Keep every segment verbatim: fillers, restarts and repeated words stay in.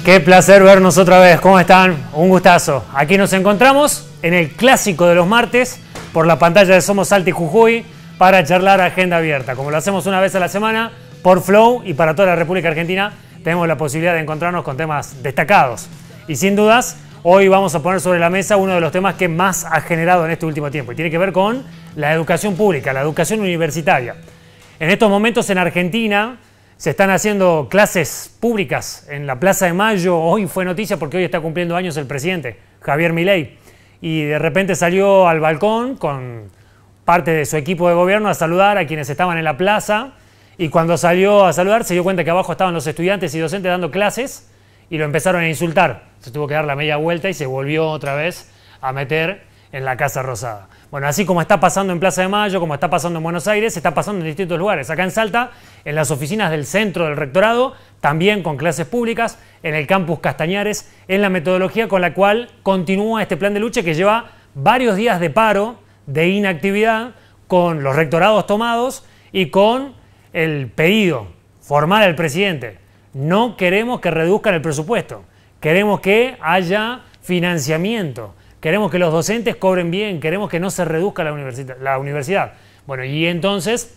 Qué placer vernos otra vez. ¿Cómo están? Un gustazo. Aquí nos encontramos en el clásico de los martes por la pantalla de Somos Salta y Jujuy para charlar Agenda Abierta. Como lo hacemos una vez a la semana por Flow y para toda la República Argentina, tenemos la posibilidad de encontrarnos con temas destacados. Y sin dudas, hoy vamos a poner sobre la mesa uno de los temas que más ha generado en este último tiempo y tiene que ver con la educación pública, la educación universitaria. En estos momentos en Argentina se están haciendo clases públicas en la Plaza de Mayo. Hoy fue noticia porque hoy está cumpliendo años el presidente, Javier Milei. Y de repente salió al balcón con parte de su equipo de gobierno a saludar a quienes estaban en la plaza. Y cuando salió a saludar se dio cuenta que abajo estaban los estudiantes y docentes dando clases y lo empezaron a insultar. Se tuvo que dar la media vuelta y se volvió otra vez a meter en la Casa Rosada. Bueno, así como está pasando en Plaza de Mayo, como está pasando en Buenos Aires, está pasando en distintos lugares. Acá en Salta, en las oficinas del centro del rectorado, también con clases públicas, en el campus Castañares, en la metodología con la cual continúa este plan de lucha que lleva varios días de paro, de inactividad, con los rectorados tomados y con el pedido formal al presidente. No queremos que reduzcan el presupuesto, queremos que haya financiamiento. Queremos que los docentes cobren bien, queremos que no se reduzca la universidad. La universidad. Bueno, y entonces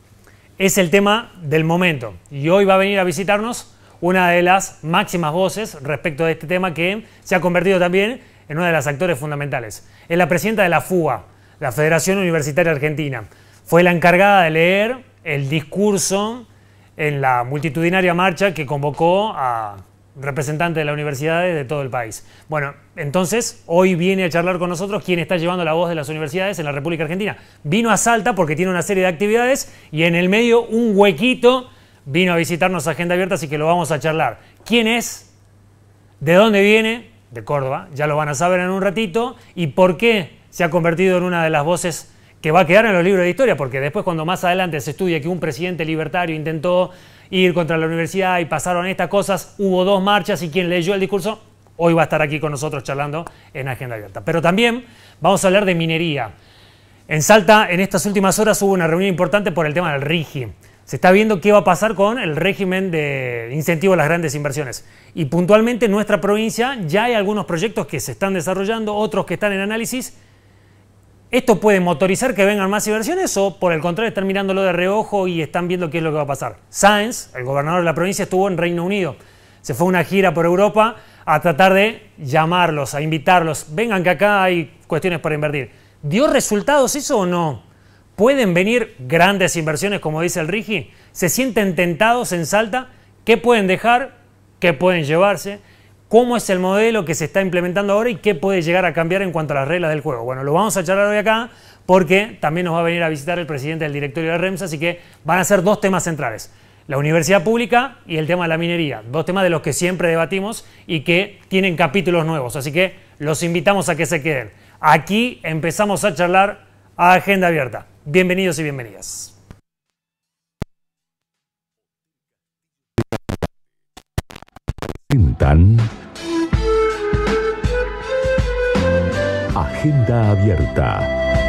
es el tema del momento. Y hoy va a venir a visitarnos una de las máximas voces respecto de este tema que se ha convertido también en una de las actores fundamentales. Es la presidenta de la FUA, la Federación Universitaria Argentina. Fue la encargada de leer el discurso en la multitudinaria marcha que convocó a representantes de las universidades de todo el país. Bueno, entonces hoy viene a charlar con nosotros quien está llevando la voz de las universidades en la República Argentina. Vino a Salta porque tiene una serie de actividades y en el medio un huequito vino a visitarnos a Agenda Abierta, así que lo vamos a charlar. ¿Quién es? ¿De dónde viene? De Córdoba, ya lo van a saber en un ratito. ¿Y por qué se ha convertido en una de las voces que va a quedar en los libros de historia? Porque después, cuando más adelante se estudia que un presidente libertario intentó ir contra la universidad y pasaron estas cosas, hubo dos marchas y quien leyó el discurso hoy va a estar aquí con nosotros charlando en Agenda Abierta. Pero también vamos a hablar de minería. En Salta, en estas últimas horas hubo una reunión importante por el tema del RIGI. Se está viendo qué va a pasar con el régimen de incentivo a las grandes inversiones. Y puntualmente en nuestra provincia ya hay algunos proyectos que se están desarrollando, otros que están en análisis. ¿Esto puede motorizar que vengan más inversiones o por el contrario están mirándolo de reojo y están viendo qué es lo que va a pasar? Sáenz, el gobernador de la provincia, estuvo en Reino Unido. Se fue a una gira por Europa a tratar de llamarlos, a invitarlos. Vengan que acá hay cuestiones para invertir. ¿Dio resultados eso o no? ¿Pueden venir grandes inversiones como dice el RIGI? ¿Se sienten tentados en Salta? ¿Qué pueden dejar? ¿Qué pueden llevarse? ¿Cómo es el modelo que se está implementando ahora y qué puede llegar a cambiar en cuanto a las reglas del juego? Bueno, lo vamos a charlar hoy acá porque también nos va a venir a visitar el presidente del directorio de REMSA, así que van a ser dos temas centrales. La universidad pública y el tema de la minería. Dos temas de los que siempre debatimos y que tienen capítulos nuevos, así que los invitamos a que se queden. Aquí empezamos a charlar a Agenda Abierta. Bienvenidos y bienvenidas. Agenda Abierta.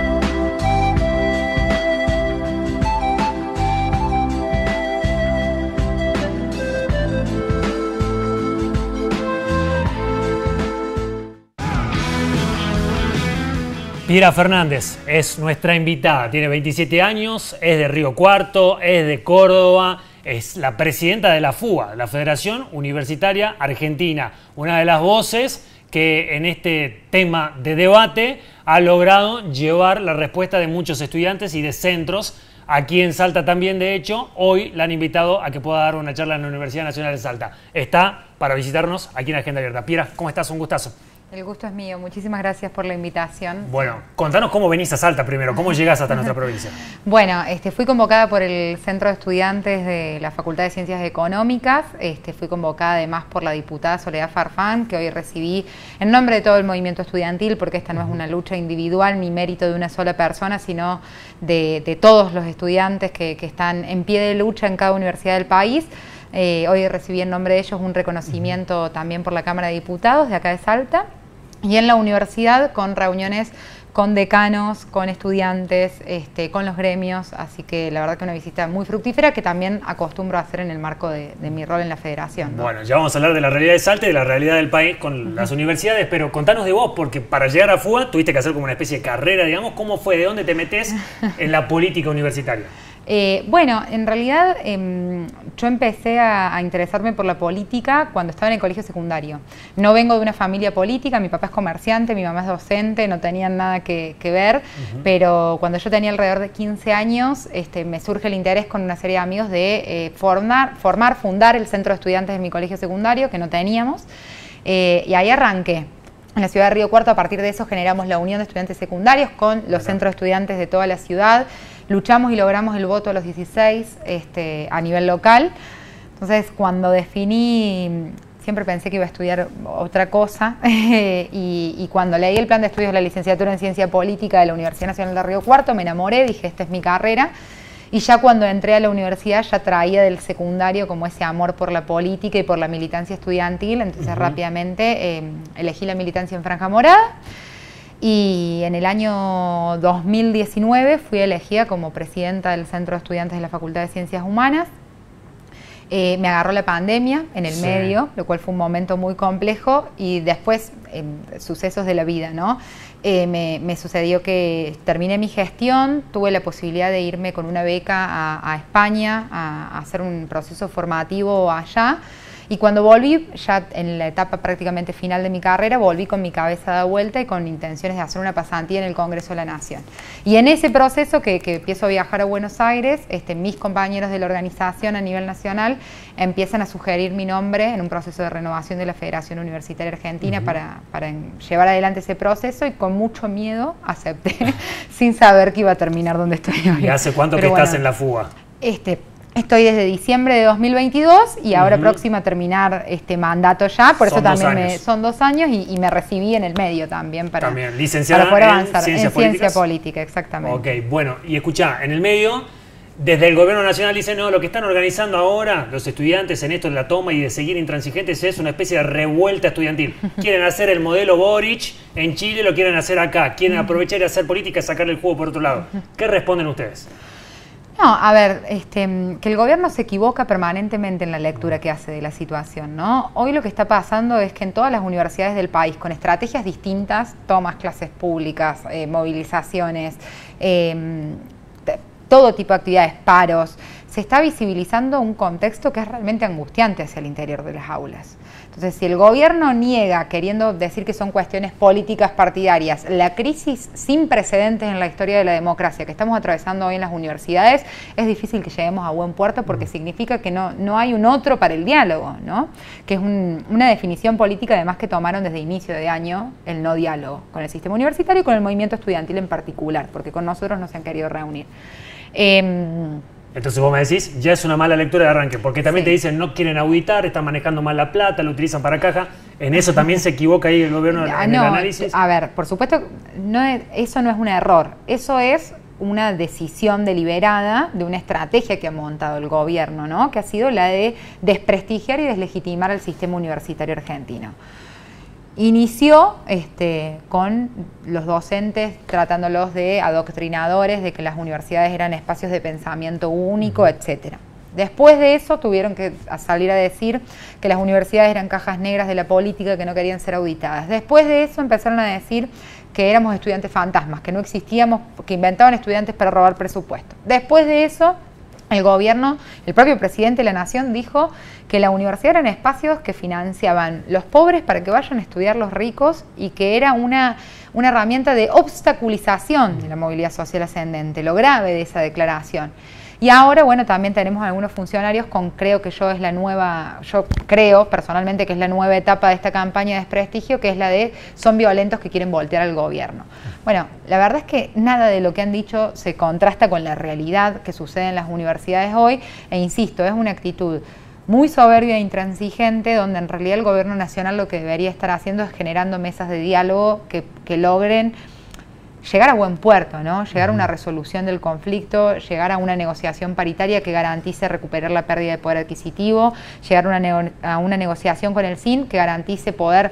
Piera Fernández es nuestra invitada, tiene veintisiete años, es de Río Cuarto, es de Córdoba, es la presidenta de la FUA, la Federación Universitaria Argentina, una de las voces que en este tema de debate ha logrado llevar la respuesta de muchos estudiantes y de centros. Aquí en Salta también, de hecho, hoy la han invitado a que pueda dar una charla en la Universidad Nacional de Salta. Está para visitarnos aquí en Agenda Abierta. Piera, ¿cómo estás? Un gustazo. El gusto es mío. Muchísimas gracias por la invitación. Bueno, contanos cómo venís a Salta primero, cómo llegás hasta nuestra provincia. Bueno, este, fui convocada por el Centro de Estudiantes de la Facultad de Ciencias Económicas. Este, fui convocada además por la diputada Soledad Farfán, que hoy recibí en nombre de todo el movimiento estudiantil, porque esta no es una lucha individual ni mérito de una sola persona, sino de, de todos los estudiantes que, que están en pie de lucha en cada universidad del país. Eh, hoy recibí en nombre de ellos un reconocimiento también por la Cámara de Diputados de acá de Salta. Y en la universidad con reuniones con decanos, con estudiantes, este, con los gremios, así que la verdad que una visita muy fructífera que también acostumbro a hacer en el marco de, de mi rol en la federación, ¿no? Bueno, ya vamos a hablar de la realidad de Salta y de la realidad del país con uh-huh. las universidades, pero contanos de vos, porque para llegar a FUBA tuviste que hacer como una especie de carrera, digamos, ¿cómo fue? ¿De dónde te metés en la política universitaria? Eh, bueno, en realidad eh, yo empecé a, a interesarme por la política cuando estaba en el colegio secundario. No vengo de una familia política, mi papá es comerciante, mi mamá es docente, no tenían nada que, que ver, uh-huh. pero cuando yo tenía alrededor de quince años este, me surge el interés con una serie de amigos de eh, formar, formar, fundar el centro de estudiantes de mi colegio secundario, que no teníamos, eh, y ahí arranqué. En la ciudad de Río Cuarto, a partir de eso, generamos la Unión de Estudiantes Secundarios con los uh-huh. centros de estudiantes de toda la ciudad. Luchamos y logramos el voto a los dieciséis este, a nivel local. Entonces, cuando definí, siempre pensé que iba a estudiar otra cosa y, y cuando leí el plan de estudios de la licenciatura en Ciencia Política de la Universidad Nacional de Río Cuarto, me enamoré, dije, esta es mi carrera. Y ya cuando entré a la universidad ya traía del secundario como ese amor por la política y por la militancia estudiantil, entonces uh-huh. rápidamente eh, elegí la militancia en Franja Morada. Y en el año dos mil diecinueve fui elegida como presidenta del Centro de Estudiantes de la Facultad de Ciencias Humanas. Eh, me agarró la pandemia en el sí. medio, lo cual fue un momento muy complejo y después eh, sucesos de la vida, ¿no? Eh, me, me sucedió que terminé mi gestión, tuve la posibilidad de irme con una beca a, a España a, a hacer un proceso formativo allá. Y cuando volví, ya en la etapa prácticamente final de mi carrera, volví con mi cabeza dada vuelta y con intenciones de hacer una pasantía en el Congreso de la Nación. Y en ese proceso que, que empiezo a viajar a Buenos Aires, este, mis compañeros de la organización a nivel nacional empiezan a sugerir mi nombre en un proceso de renovación de la Federación Universitaria Argentina uh-huh. para, para llevar adelante ese proceso y con mucho miedo acepté, sin saber que iba a terminar donde estoy hoy. ¿Y hace cuánto Pero que bueno, estás en la FUBA? Este, Estoy desde diciembre de dos mil veintidós y ahora uh-huh. próxima a terminar este mandato ya, por son eso también dos me, son dos años y, y me recibí en el medio también para, también. Licenciada para poder avanzar en, ciencias en ciencia política, exactamente. Ok, bueno, y escuchá, en el medio, desde el gobierno nacional dicen, no, lo que están organizando ahora los estudiantes en esto de la toma y de seguir intransigentes es una especie de revuelta estudiantil. Quieren hacer el modelo Boric en Chile, lo quieren hacer acá, quieren aprovechar y hacer política y sacarle el juego por otro lado. ¿Qué responden ustedes? No, a ver, este, que el gobierno se equivoca permanentemente en la lectura que hace de la situación, ¿no? Hoy lo que está pasando es que en todas las universidades del país, con estrategias distintas, tomas, clases públicas, eh, movilizaciones, eh, todo tipo de actividades, paros, se está visibilizando un contexto que es realmente angustiante hacia el interior de las aulas. Entonces, si el gobierno niega, queriendo decir que son cuestiones políticas partidarias, la crisis sin precedentes en la historia de la democracia que estamos atravesando hoy en las universidades, es difícil que lleguemos a buen puerto porque significa que no, no hay un otro para el diálogo, ¿no? Que es un, una definición política además que tomaron desde inicio de año el no diálogo con el sistema universitario y con el movimiento estudiantil en particular, porque con nosotros no se han querido reunir. Eh, Entonces vos me decís, ya es una mala lectura de arranque, porque también sí. te dicen no quieren auditar, están manejando mal la plata, lo utilizan para caja. ¿En eso también se equivoca ahí el gobierno en no, el análisis? A ver, por supuesto, no es, eso no es un error, eso es una decisión deliberada de una estrategia que ha montado el gobierno, ¿no? Que ha sido la de desprestigiar y deslegitimar al sistema universitario argentino. Inició este, con los docentes tratándolos de adoctrinadores, de que las universidades eran espacios de pensamiento único, uh-huh. etcétera. Después de eso tuvieron que salir a decir que las universidades eran cajas negras de la política que no querían ser auditadas. Después de eso empezaron a decir que éramos estudiantes fantasmas, que no existíamos, que inventaban estudiantes para robar presupuesto. Después de eso, el gobierno, el propio presidente de la Nación dijo que la universidad eran espacios que financiaban los pobres para que vayan a estudiar los ricos y que era una, una herramienta de obstaculización de la movilidad social ascendente, lo grave de esa declaración. Y ahora, bueno, también tenemos algunos funcionarios con, creo que yo es la nueva, yo creo personalmente que es la nueva etapa de esta campaña de desprestigio, que es la de son violentos que quieren voltear al gobierno. Bueno, la verdad es que nada de lo que han dicho se contrasta con la realidad que sucede en las universidades hoy, e insisto, es una actitud muy soberbia e intransigente, donde en realidad el gobierno nacional lo que debería estar haciendo es generando mesas de diálogo que, que logren llegar a buen puerto, ¿no? Llegar a una resolución del conflicto, llegar a una negociación paritaria que garantice recuperar la pérdida de poder adquisitivo, llegar a una, nego a una negociación con el S I N que garantice poder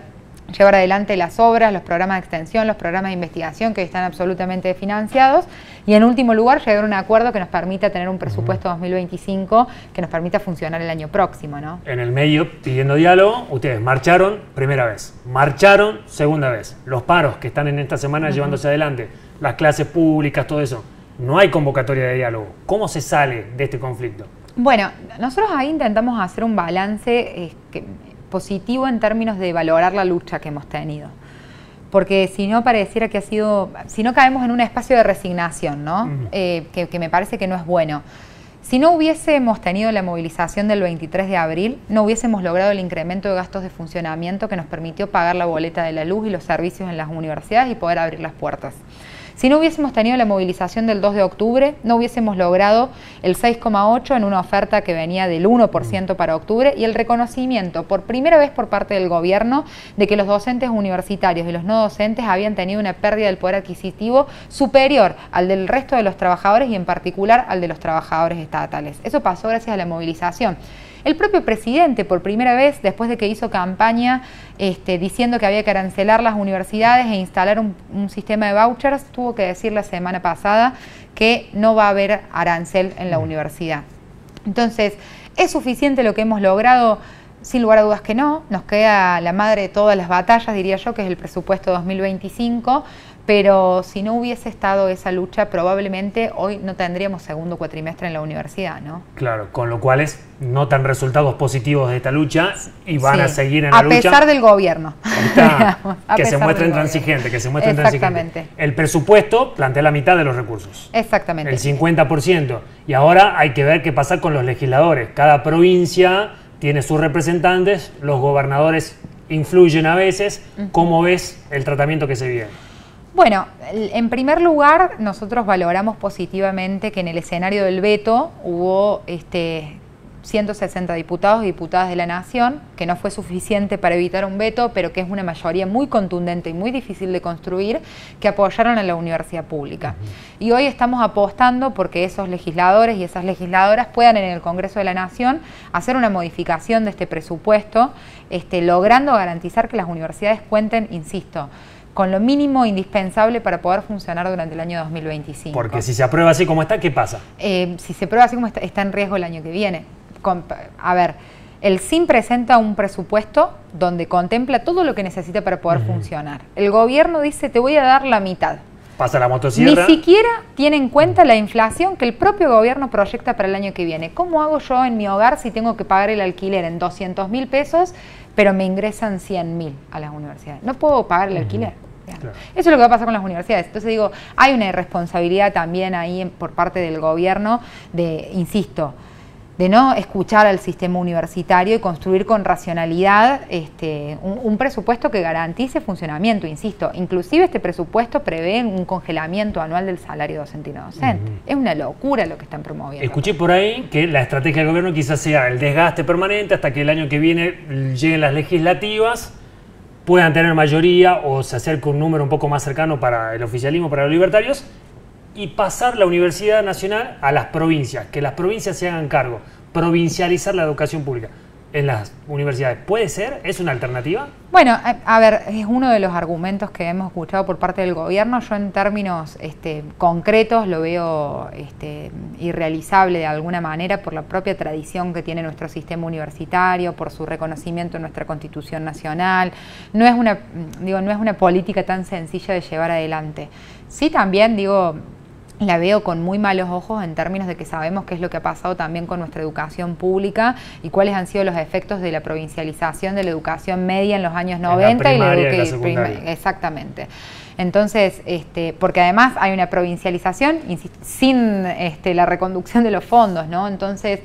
llevar adelante las obras, los programas de extensión, los programas de investigación que están absolutamente financiados y en último lugar llegar a un acuerdo que nos permita tener un presupuesto dos mil veinticinco que nos permita funcionar el año próximo, ¿no? En el medio, pidiendo diálogo, ustedes marcharon primera vez, marcharon segunda vez, los paros que están en esta semana uh-huh. llevándose adelante, las clases públicas, todo eso, no hay convocatoria de diálogo. ¿Cómo se sale de este conflicto? Bueno, nosotros ahí intentamos hacer un balance eh, que, positivo en términos de valorar la lucha que hemos tenido. Porque si no pareciera que ha sido, si no caemos en un espacio de resignación, ¿no? Uh-huh. eh, que, que me parece que no es bueno. Si no hubiésemos tenido la movilización del veintitrés de abril, no hubiésemos logrado el incremento de gastos de funcionamiento que nos permitió pagar la boleta de la luz y los servicios en las universidades y poder abrir las puertas. Si no hubiésemos tenido la movilización del dos de octubre, no hubiésemos logrado el seis coma ocho en una oferta que venía del uno por ciento para octubre y el reconocimiento por primera vez por parte del gobierno de que los docentes universitarios y los no docentes habían tenido una pérdida del poder adquisitivo superior al del resto de los trabajadores y en particular al de los trabajadores estatales. Eso pasó gracias a la movilización. El propio presidente, por primera vez, después de que hizo campaña este, diciendo que había que arancelar las universidades e instalar un, un sistema de vouchers, tuvo que decir la semana pasada que no va a haber arancel en la universidad. Entonces, ¿es suficiente lo que hemos logrado? Sin lugar a dudas que no. Nos queda la madre de todas las batallas, diría yo, que es el presupuesto dos mil veinticinco, pero si no hubiese estado esa lucha, probablemente hoy no tendríamos segundo cuatrimestre en la universidad, ¿no? Claro, con lo cual es, notan resultados positivos de esta lucha y van sí, a seguir en la a lucha. A pesar del gobierno. Está, que se muestre intransigente, que se muestre Exactamente. intransigente. El presupuesto plantea la mitad de los recursos. Exactamente. El cincuenta por ciento. Y ahora hay que ver qué pasa con los legisladores. Cada provincia tiene sus representantes, los gobernadores influyen a veces. ¿Cómo ves el tratamiento que se viene? Bueno, en primer lugar, nosotros valoramos positivamente que en el escenario del veto hubo este, ciento sesenta diputados y diputadas de la Nación, que no fue suficiente para evitar un veto, pero que es una mayoría muy contundente y muy difícil de construir, que apoyaron a la universidad pública. Y hoy estamos apostando porque esos legisladores y esas legisladoras puedan en el Congreso de la Nación hacer una modificación de este presupuesto, este, logrando garantizar que las universidades cuenten, insisto, con lo mínimo indispensable para poder funcionar durante el año dos mil veinticinco. Porque si se aprueba así como está, ¿qué pasa? Eh, si se aprueba así como está, está en riesgo el año que viene. Con, a ver, el S I M presenta un presupuesto donde contempla todo lo que necesita para poder uh-huh. funcionar. El gobierno dice, te voy a dar la mitad. Pasa la motosierra. Ni siquiera tiene en cuenta la inflación que el propio gobierno proyecta para el año que viene. ¿Cómo hago yo en mi hogar si tengo que pagar el alquiler en doscientos mil pesos, pero me ingresan cien mil a las universidades? No puedo pagar el uh-huh. alquiler. Claro. Eso es lo que va a pasar con las universidades. Entonces digo, hay una irresponsabilidad también ahí por parte del gobierno de, insisto, de no escuchar al sistema universitario y construir con racionalidad este, un, un presupuesto que garantice funcionamiento, insisto. Inclusive este presupuesto prevé un congelamiento anual del salario docente y no docente. Uh-huh. Es una locura lo que están promoviendo. Escuché por ahí que la estrategia del gobierno quizás sea el desgaste permanente hasta que el año que viene lleguen las legislativas, puedan tener mayoría o se acerque un número un poco más cercano para el oficialismo, para los libertarios, y pasar la Universidad Nacional a las provincias, que las provincias se hagan cargo, provincializar la educación pública en las universidades. ¿Puede ser? ¿Es una alternativa? Bueno, a, a ver, es uno de los argumentos que hemos escuchado por parte del gobierno. Yo en términos este, concretos lo veo este, irrealizable de alguna manera por la propia tradición que tiene nuestro sistema universitario, por su reconocimiento en nuestra Constitución Nacional. No es una, digo, no es una política tan sencilla de llevar adelante. Sí, también, digo, la veo con muy malos ojos en términos de que sabemos qué es lo que ha pasado también con nuestra educación pública y cuáles han sido los efectos de la provincialización de la educación media en los años noventa en la y la, y la secundaria. Exactamente. Entonces, este, porque además hay una provincialización insisto, sin este, la reconducción de los fondos, ¿no? Entonces,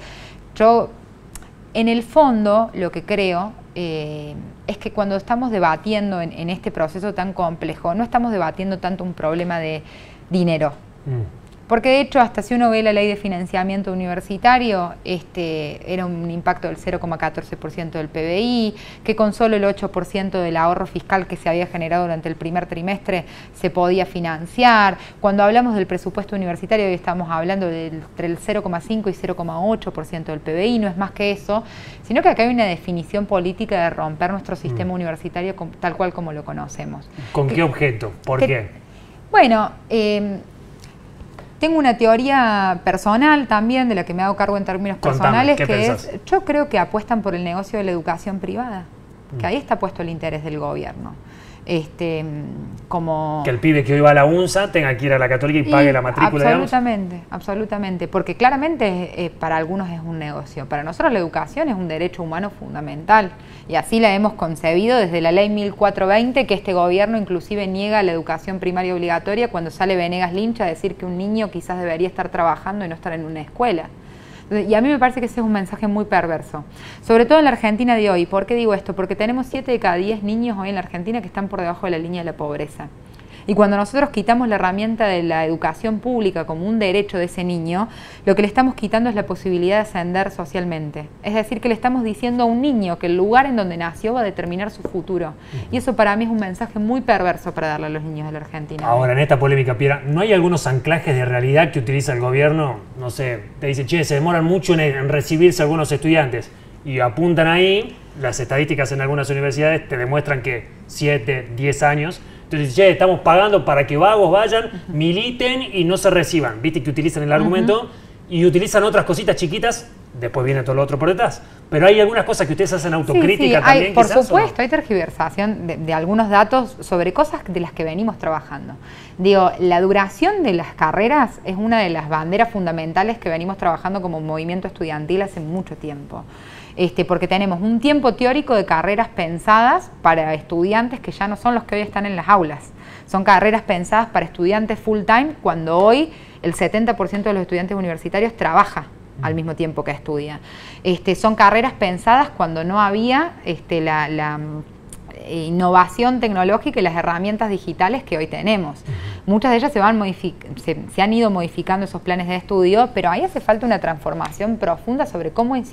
yo en el fondo lo que creo eh, es que cuando estamos debatiendo en, en este proceso tan complejo, no estamos debatiendo tanto un problema de dinero. Porque de hecho, hasta si uno ve la ley de financiamiento universitario, este, era un impacto del cero coma catorce por ciento del P B I, que con solo el ocho por ciento del ahorro fiscal que se había generado durante el primer trimestre se podía financiar. Cuando hablamos del presupuesto universitario, hoy estamos hablando del, entre el cero coma cinco y cero coma ocho por ciento del P B I, no es más que eso, sino que acá hay una definición política de romper nuestro sistema mm. universitario con, tal cual como lo conocemos. ¿Con qué, qué objeto? ¿Por que, qué? Bueno, eh, tengo una teoría personal también, de la que me hago cargo en términos Contame, personales, que pensás? es, yo creo que apuestan por el negocio de la educación privada, mm. que ahí está puesto el interés del gobierno. Este, como que el pibe que hoy va a la UNSA tenga que ir a la Católica y, y pague la matrícula. Absolutamente, digamos. absolutamente, porque claramente eh, para algunos es un negocio, para nosotros la educación es un derecho humano fundamental y así la hemos concebido desde la ley mil cuatrocientos veinte, que este gobierno inclusive niega la educación primaria obligatoria cuando sale Venegas Lynch a decir que un niño quizás debería estar trabajando y no estar en una escuela. Y a mí me parece que ese es un mensaje muy perverso, sobre todo en la Argentina de hoy. ¿Por qué digo esto? Porque tenemos siete de cada diez niños hoy en la Argentina que están por debajo de la línea de la pobreza. Y cuando nosotros quitamos la herramienta de la educación pública como un derecho de ese niño, lo que le estamos quitando es la posibilidad de ascender socialmente. Es decir, que le estamos diciendo a un niño que el lugar en donde nació va a determinar su futuro. Y eso para mí es un mensaje muy perverso para darle a los niños de la Argentina. Ahora, en esta polémica, Piera, ¿no hay algunos anclajes de realidad que utiliza el gobierno? No sé, te dice, che, se demoran mucho en, en recibirse algunos estudiantes. Y apuntan ahí, las estadísticas en algunas universidades te demuestran que siete, diez años... Entonces, che, estamos pagando para que vagos vayan, militen y no se reciban. Viste que utilizan el argumento uh-huh. y utilizan otras cositas chiquitas, después viene todo lo otro por detrás. Pero hay algunas cosas que ustedes hacen autocrítica sí, sí, también. Hay, por quizás, supuesto, ¿no? hay tergiversación de, de algunos datos sobre cosas de las que venimos trabajando. Digo, la duración de las carreras es una de las banderas fundamentales que venimos trabajando como movimiento estudiantil hace mucho tiempo. Este, porque tenemos un tiempo teórico de carreras pensadas para estudiantes que ya no son los que hoy están en las aulas. Son carreras pensadas para estudiantes full time, cuando hoy el setenta por ciento de los estudiantes universitarios trabaja al mismo tiempo que estudia. Este, son carreras pensadas cuando no había este, la, la innovación tecnológica y las herramientas digitales que hoy tenemos. Muchas de ellas se, van se, se han ido modificando esos planes de estudio, pero ahí hace falta una transformación profunda sobre cómo, eh,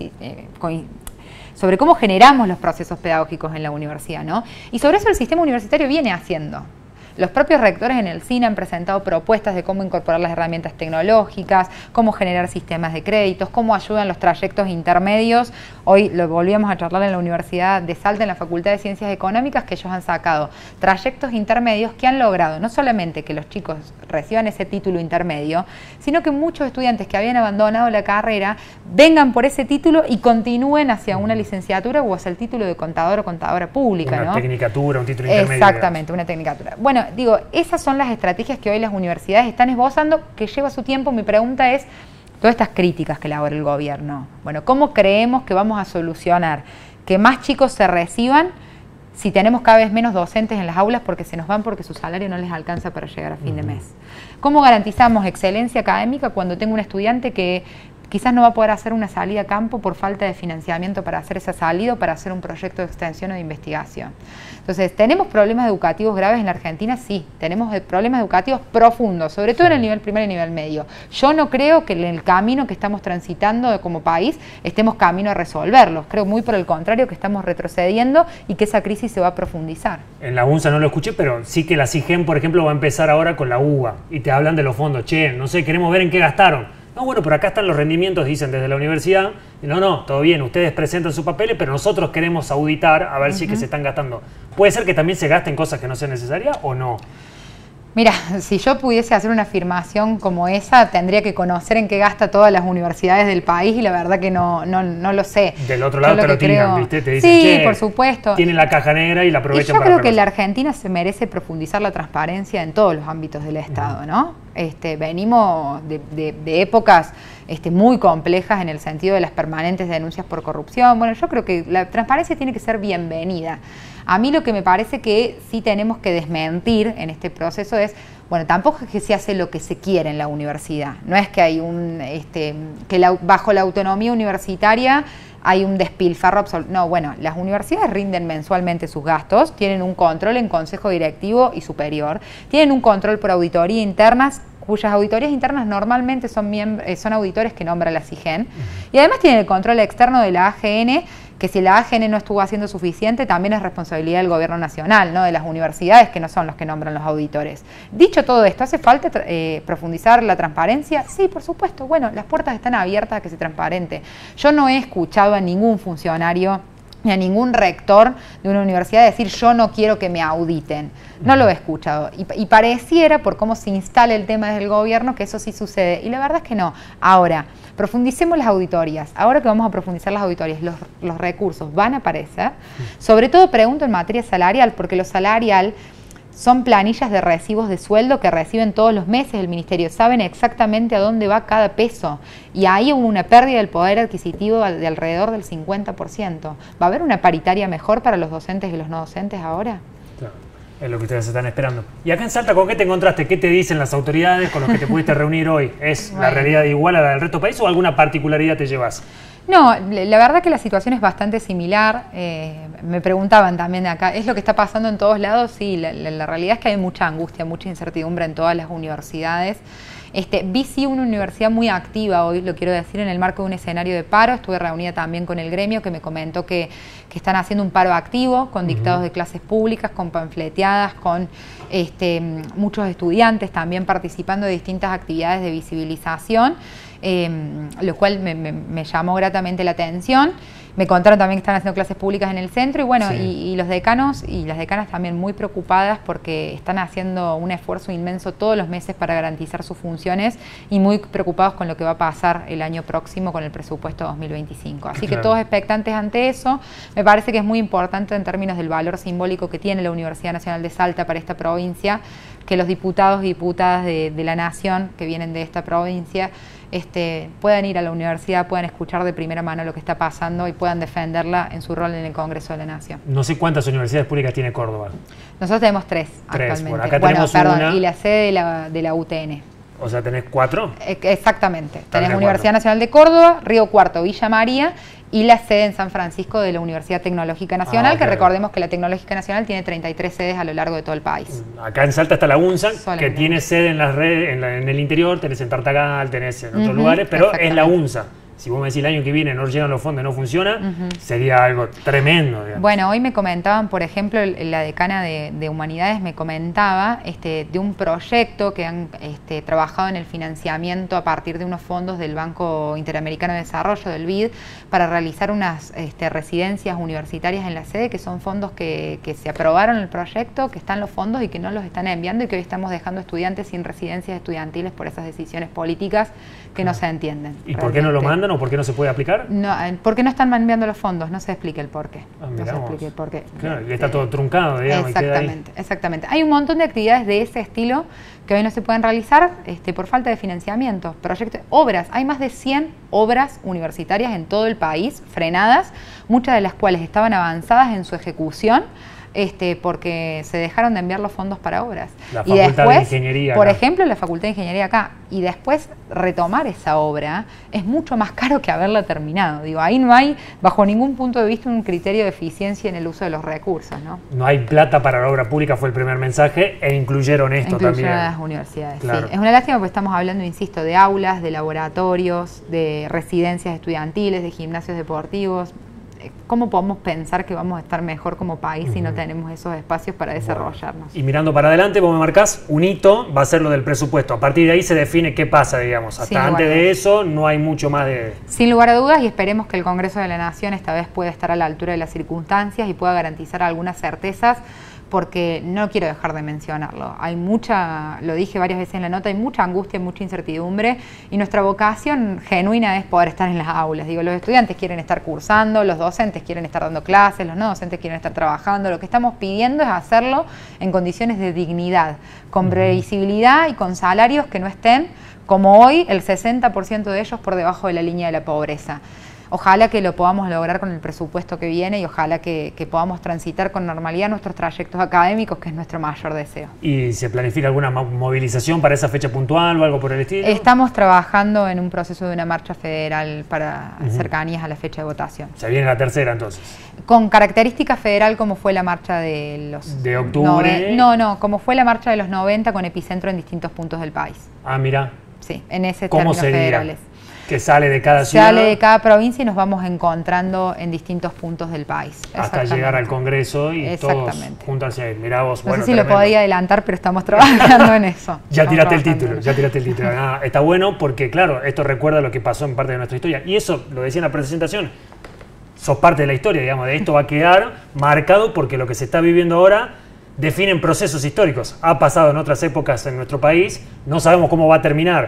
sobre cómo generamos los procesos pedagógicos en la universidad, ¿no? Y sobre eso el sistema universitario viene haciendo. Los propios rectores en el C I N han presentado propuestas de cómo incorporar las herramientas tecnológicas, cómo generar sistemas de créditos, cómo ayudan los trayectos intermedios. Hoy lo volvíamos a charlar en la Universidad de Salta, en la Facultad de Ciencias Económicas, que ellos han sacado trayectos intermedios que han logrado no solamente que los chicos reciban ese título intermedio, sino que muchos estudiantes que habían abandonado la carrera vengan por ese título y continúen hacia una licenciatura o hacia el título de contador o contadora pública, Una ¿no? tecnicatura, un título intermedio. Exactamente, una tecnicatura. Bueno, digo, esas son las estrategias que hoy las universidades están esbozando, que lleva su tiempo. Mi pregunta es, todas estas críticas que elabora el gobierno, bueno, ¿cómo creemos que vamos a solucionar que más chicos se reciban si tenemos cada vez menos docentes en las aulas porque se nos van porque su salario no les alcanza para llegar a fin uh-huh. de mes? ¿Cómo garantizamos excelencia académica cuando tengo un estudiante que quizás no va a poder hacer una salida a campo por falta de financiamiento para hacer esa salida o para hacer un proyecto de extensión o de investigación? Entonces, ¿tenemos problemas educativos graves en la Argentina? Sí, tenemos problemas educativos profundos, sobre todo en el nivel primario y nivel medio. Yo no creo que en el camino que estamos transitando como país estemos camino a resolverlos. Creo muy por el contrario que estamos retrocediendo y que esa crisis se va a profundizar. En la UNSA no lo escuché, pero sí que la SIGEM, por ejemplo, va a empezar ahora con la U B A y te hablan de los fondos. Che, no sé, queremos ver en qué gastaron. No, bueno, pero acá están los rendimientos, dicen desde la universidad. Y no, no, todo bien, ustedes presentan sus papeles, pero nosotros queremos auditar a ver uh-huh. si que se están gastando. ¿Puede ser que también se gasten cosas que no sean necesarias o no? Mira, si yo pudiese hacer una afirmación como esa, tendría que conocer en qué gasta todas las universidades del país y la verdad que no, no, no lo sé. Del otro lado te lo tiran, ¿viste? Te dicen, sí, che, por supuesto. Tienen la caja negra y la aprovechan y yo para creo que cosas. la Argentina se merece profundizar la transparencia en todos los ámbitos del Estado, uh-huh. ¿no? Este, venimos de, de, de épocas este, muy complejas en el sentido de las permanentes denuncias por corrupción. Bueno, yo creo que la transparencia tiene que ser bienvenida. A mí lo que me parece que sí tenemos que desmentir en este proceso es, bueno, tampoco es que se hace lo que se quiere en la universidad. No es que hay un, este, que la, bajo la autonomía universitaria hay un despilfarro absoluto. No, bueno, las universidades rinden mensualmente sus gastos, tienen un control en consejo directivo y superior, tienen un control por auditoría internas cuyas auditorías internas normalmente son, eh, son auditores que nombra la SIGEN, uh-huh. y además tienen el control externo de la A G N, que si la A G N no estuvo haciendo suficiente, también es responsabilidad del gobierno nacional, ¿no? De las universidades, que no son los que nombran los auditores. Dicho todo esto, ¿hace falta eh, profundizar la transparencia? Sí, por supuesto. Bueno, las puertas están abiertas a que se transparente. Yo no he escuchado a ningún funcionario ni a ningún rector de una universidad decir yo no quiero que me auditen. No lo he escuchado. Y, y pareciera, por cómo se instala el tema desde el gobierno, que eso sí sucede. Y la verdad es que no. Ahora, profundicemos las auditorías. Ahora que vamos a profundizar las auditorías, los, los recursos van a aparecer. Sobre todo pregunto en materia salarial, porque lo salarial son planillas de recibos de sueldo que reciben todos los meses el ministerio. Saben exactamente a dónde va cada peso. Y ahí hubo una pérdida del poder adquisitivo de alrededor del cincuenta por ciento. ¿Va a haber una paritaria mejor para los docentes y los no docentes ahora? Claro, es lo que ustedes están esperando. Y acá en Salta, ¿con qué te encontraste? ¿Qué te dicen las autoridades con los que te pudiste reunir hoy? ¿Es bueno. la realidad igual a la del resto del país o alguna particularidad te llevas? No, la verdad que la situación es bastante similar. Eh, me preguntaban también de acá, ¿es lo que está pasando en todos lados? Sí, la, la, la realidad es que hay mucha angustia, mucha incertidumbre en todas las universidades. Este, vi sí una universidad muy activa hoy, lo quiero decir, en el marco de un escenario de paro. Estuve reunida también con el gremio que me comentó que, que están haciendo un paro activo con dictados de clases públicas, con panfleteadas, con este, muchos estudiantes también participando de distintas actividades de visibilización. Eh, lo cual me, me, me llamó gratamente la atención. Me contaron también que están haciendo clases públicas en el centro y bueno, sí. y, y los decanos y las decanas también muy preocupadas porque están haciendo un esfuerzo inmenso todos los meses para garantizar sus funciones y muy preocupados con lo que va a pasar el año próximo con el presupuesto dos mil veinticinco. Así claro. que todos expectantes ante eso. Me parece que es muy importante en términos del valor simbólico que tiene la Universidad Nacional de Salta para esta provincia, que los diputados y diputadas de, de la Nación que vienen de esta provincia Este, puedan ir a la universidad, puedan escuchar de primera mano lo que está pasando y puedan defenderla en su rol en el Congreso de la Nación. No sé cuántas universidades públicas tiene Córdoba. Nosotros tenemos tres, tres actualmente. Por acá bueno, perdón, una. Y la sede de la, de la U T N. O sea, ¿tenés cuatro? Eh, exactamente. Tenés Universidad Nacional de Córdoba, Río Cuarto, Villa María y la sede en San Francisco de la Universidad Tecnológica Nacional, ah, okay. que recordemos que la Tecnológica Nacional tiene treinta y tres sedes a lo largo de todo el país. Acá en Salta está la UNSA, Solamente. que tiene sede en, las redes, en, la, en el interior, tenés en Tartagal, tenés en otros uh-huh, lugares, pero es la UNSA. Si vos me decís el año que viene no llegan los fondos, no funciona, uh-huh. sería algo tremendo. Digamos. Bueno, hoy me comentaban, por ejemplo, la decana de, de Humanidades me comentaba este, de un proyecto que han este, trabajado en el financiamiento a partir de unos fondos del Banco Interamericano de Desarrollo, del B I D, para realizar unas este, residencias universitarias en la sede, que son fondos que, que se aprobaron el proyecto, que están los fondos y que no los están enviando y que hoy estamos dejando estudiantes sin residencias estudiantiles por esas decisiones políticas que no se entienden. ¿Y realmente. por qué no lo mandan o por qué no se puede aplicar? No, porque no están enviando los fondos, no se explica el por qué. Ah, no se explica el por qué. Claro, y está todo truncado, digamos. Exactamente, exactamente. Hay un montón de actividades de ese estilo que hoy no se pueden realizar este, por falta de financiamiento, proyectos, obras. Hay más de cien obras universitarias en todo el país, frenadas, muchas de las cuales estaban avanzadas en su ejecución, Este, porque se dejaron de enviar los fondos para obras. La Facultad y después, de Ingeniería. Por acá. ejemplo, la Facultad de Ingeniería acá. Y después retomar esa obra es mucho más caro que haberla terminado. Digo, ahí no hay, bajo ningún punto de vista, un criterio de eficiencia en el uso de los recursos, ¿no? No hay plata para la obra pública, fue el primer mensaje, e incluyeron esto incluyeron también. a las universidades, claro. sí. Es una lástima porque estamos hablando, insisto, de aulas, de laboratorios, de residencias estudiantiles, de gimnasios deportivos. ¿Cómo podemos pensar que vamos a estar mejor como país uh-huh. si no tenemos esos espacios para desarrollarnos? Bueno. Y mirando para adelante, vos me marcás, un hito va a ser lo del presupuesto. A partir de ahí se define qué pasa, digamos. Hasta Sin antes de eso no hay mucho más de... Sin lugar a dudas, y esperemos que el Congreso de la Nación esta vez pueda estar a la altura de las circunstancias y pueda garantizar algunas certezas, porque no quiero dejar de mencionarlo. Hay mucha, lo dije varias veces en la nota, hay mucha angustia, mucha incertidumbre y nuestra vocación genuina es poder estar en las aulas. Digo, los estudiantes quieren estar cursando, los docentes quieren estar dando clases, los no docentes quieren estar trabajando. Lo que estamos pidiendo es hacerlo en condiciones de dignidad, con previsibilidad y con salarios que no estén, como hoy, el sesenta por ciento de ellos por debajo de la línea de la pobreza. ojalá que lo podamos lograr con el presupuesto que viene y ojalá que, que podamos transitar con normalidad nuestros trayectos académicos, que es nuestro mayor deseo. ¿Y se planifica alguna movilización para esa fecha puntual o algo por el estilo? Estamos trabajando en un proceso de una marcha federal para uh-huh. cercanías a la fecha de votación. Se viene la tercera entonces. Con característica federal, como fue la marcha de los... ¿De octubre? No, no, como fue la marcha de los noventa con epicentro en distintos puntos del país. Ah, mira. Sí, en ese ¿Cómo términos sería? federales. Que sale de cada ciudad. Sale de cada provincia y nos vamos encontrando en distintos puntos del país. Hasta llegar al Congreso y todos juntos hacia él. Mirá vos, no bueno, sé si tremendo. Lo podía adelantar, pero estamos trabajando en eso. Ya estamos tiraste el título, en ya tiraste el título. Ah, está bueno porque, claro, esto recuerda lo que pasó en parte de nuestra historia. Y eso, lo decía en la presentación, sos parte de la historia, digamos, de esto va a quedar marcado porque lo que se está viviendo ahora definen procesos históricos. Ha pasado en otras épocas en nuestro país, no sabemos cómo va a terminar,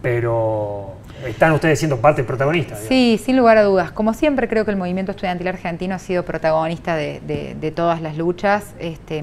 pero están ustedes siendo parte protagonista. Digamos. Sí, sin lugar a dudas. Como siempre, creo que el movimiento estudiantil argentino ha sido protagonista de, de, de todas las luchas. Este,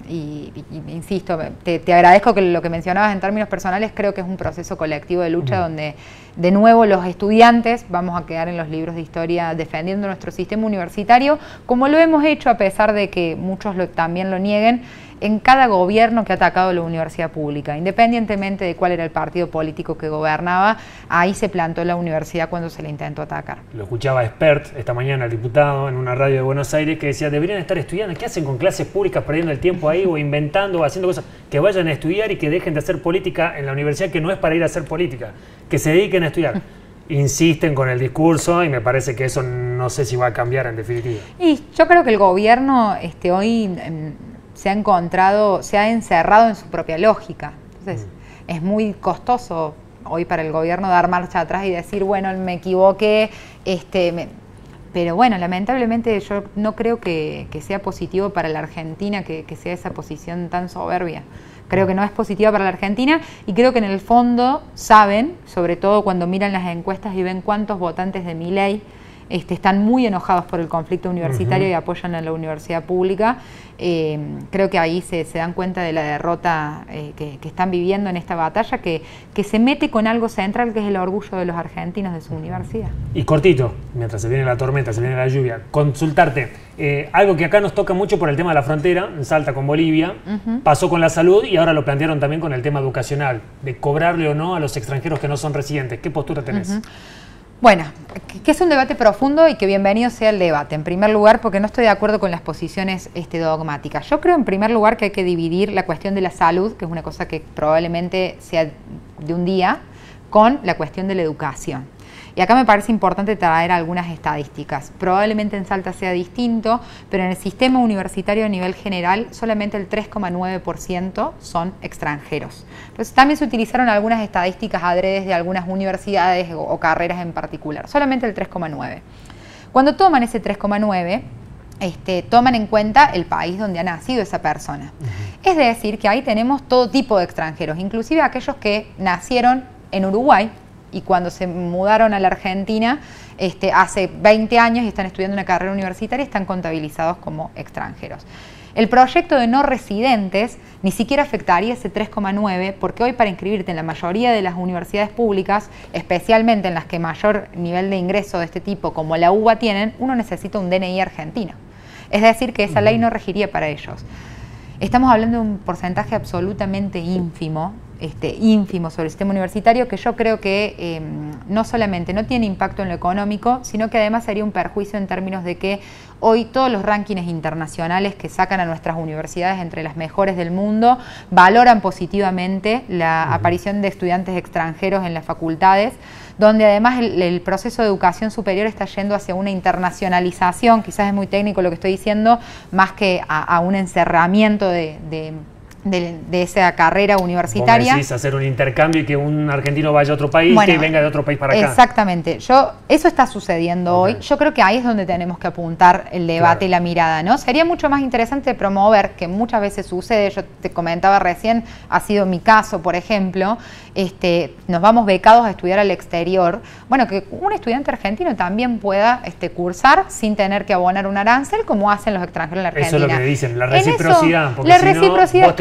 y, y, insisto, te, te agradezco que lo que mencionabas en términos personales, creo que es un proceso colectivo de lucha uh-huh. donde, de nuevo, los estudiantes vamos a quedar en los libros de historia defendiendo nuestro sistema universitario, como lo hemos hecho, a pesar de que muchos lo, también lo nieguen, en cada gobierno que ha atacado la universidad pública, independientemente de cuál era el partido político que gobernaba, ahí se plantó la universidad cuando se le intentó atacar. Lo escuchaba Expert esta mañana, el diputado, en una radio de Buenos Aires, que decía, deberían estar estudiando, ¿qué hacen con clases públicas perdiendo el tiempo ahí o inventando o haciendo cosas? Que vayan a estudiar y que dejen de hacer política en la universidad, que no es para ir a hacer política, que se dediquen a estudiar. Insisten con el discurso y me parece que eso no sé si va a cambiar en definitiva. Y yo creo que el gobierno este, hoy... En, se ha encontrado, se ha encerrado en su propia lógica. Entonces, mm. es muy costoso hoy para el gobierno dar marcha atrás y decir, bueno, me equivoqué, este, me... pero bueno, lamentablemente yo no creo que, que sea positivo para la Argentina que, que sea esa posición tan soberbia. Creo que no es positiva para la Argentina y creo que en el fondo saben, sobre todo cuando miran las encuestas y ven cuántos votantes de Milei Este, están muy enojados por el conflicto universitario uh-huh. y apoyan a la universidad pública. Eh, creo que ahí se, se dan cuenta de la derrota eh, que, que están viviendo en esta batalla, que, que se mete con algo central, que es el orgullo de los argentinos de su universidad. Y cortito, mientras se viene la tormenta, se viene la lluvia, consultarte, eh, algo que acá nos toca mucho por el tema de la frontera, en Salta con Bolivia, uh-huh. pasó con la salud y ahora lo plantearon también con el tema educacional, de cobrarle o no a los extranjeros que no son residentes. ¿Qué postura tenés? Uh-huh. Bueno, que es un debate profundo y que bienvenido sea el debate. En primer lugar, porque no estoy de acuerdo con las posiciones este, dogmáticas. Yo creo, en primer lugar, que hay que dividir la cuestión de la salud, que es una cosa que probablemente sea de un día, con la cuestión de la educación. Y acá me parece importante traer algunas estadísticas. Probablemente en Salta sea distinto, pero en el sistema universitario a nivel general solamente el tres coma nueve por ciento son extranjeros. Entonces también se utilizaron algunas estadísticas adredes de algunas universidades o, o carreras en particular. Solamente el tres coma nueve por ciento. Cuando toman ese tres coma nueve por ciento, Este, toman en cuenta el país donde ha nacido esa persona. Uh-huh. Es decir, que ahí tenemos todo tipo de extranjeros, inclusive aquellos que nacieron en Uruguay y cuando se mudaron a la Argentina este, hace veinte años y están estudiando una carrera universitaria, están contabilizados como extranjeros. El proyecto de no residentes ni siquiera afectaría ese tres coma nueve, porque hoy para inscribirte en la mayoría de las universidades públicas, especialmente en las que mayor nivel de ingreso de este tipo, como la U B A tienen, uno necesita un D N I argentino. Es decir, que esa ley no regiría para ellos. Estamos hablando de un porcentaje absolutamente ínfimo, este, ínfimo sobre el sistema universitario, que yo creo que eh, no solamente no tiene impacto en lo económico, sino que además sería un perjuicio en términos de que hoy todos los rankings internacionales que sacan a nuestras universidades entre las mejores del mundo valoran positivamente la uh-huh. aparición de estudiantes extranjeros en las facultades, donde además el, el proceso de educación superior está yendo hacia una internacionalización, quizás es muy técnico lo que estoy diciendo, más que a, a un encerramiento de, de, de, de esa carrera universitaria. Vos decís hacer un intercambio y que un argentino vaya a otro país, bueno, que venga de otro país para acá. Exactamente. Yo, eso está sucediendo okay. hoy. Yo creo que ahí es donde tenemos que apuntar el debate claro. y la mirada, ¿no? Sería mucho más interesante promover, que muchas veces sucede, yo te comentaba recién, ha sido mi caso, por ejemplo, este, nos vamos becados a estudiar al exterior. Bueno, que un estudiante argentino también pueda este, cursar sin tener que abonar un arancel, como hacen los extranjeros en la Argentina. Eso es lo que dicen, la reciprocidad. Eso, la si reciprocidad, no, vos te claro.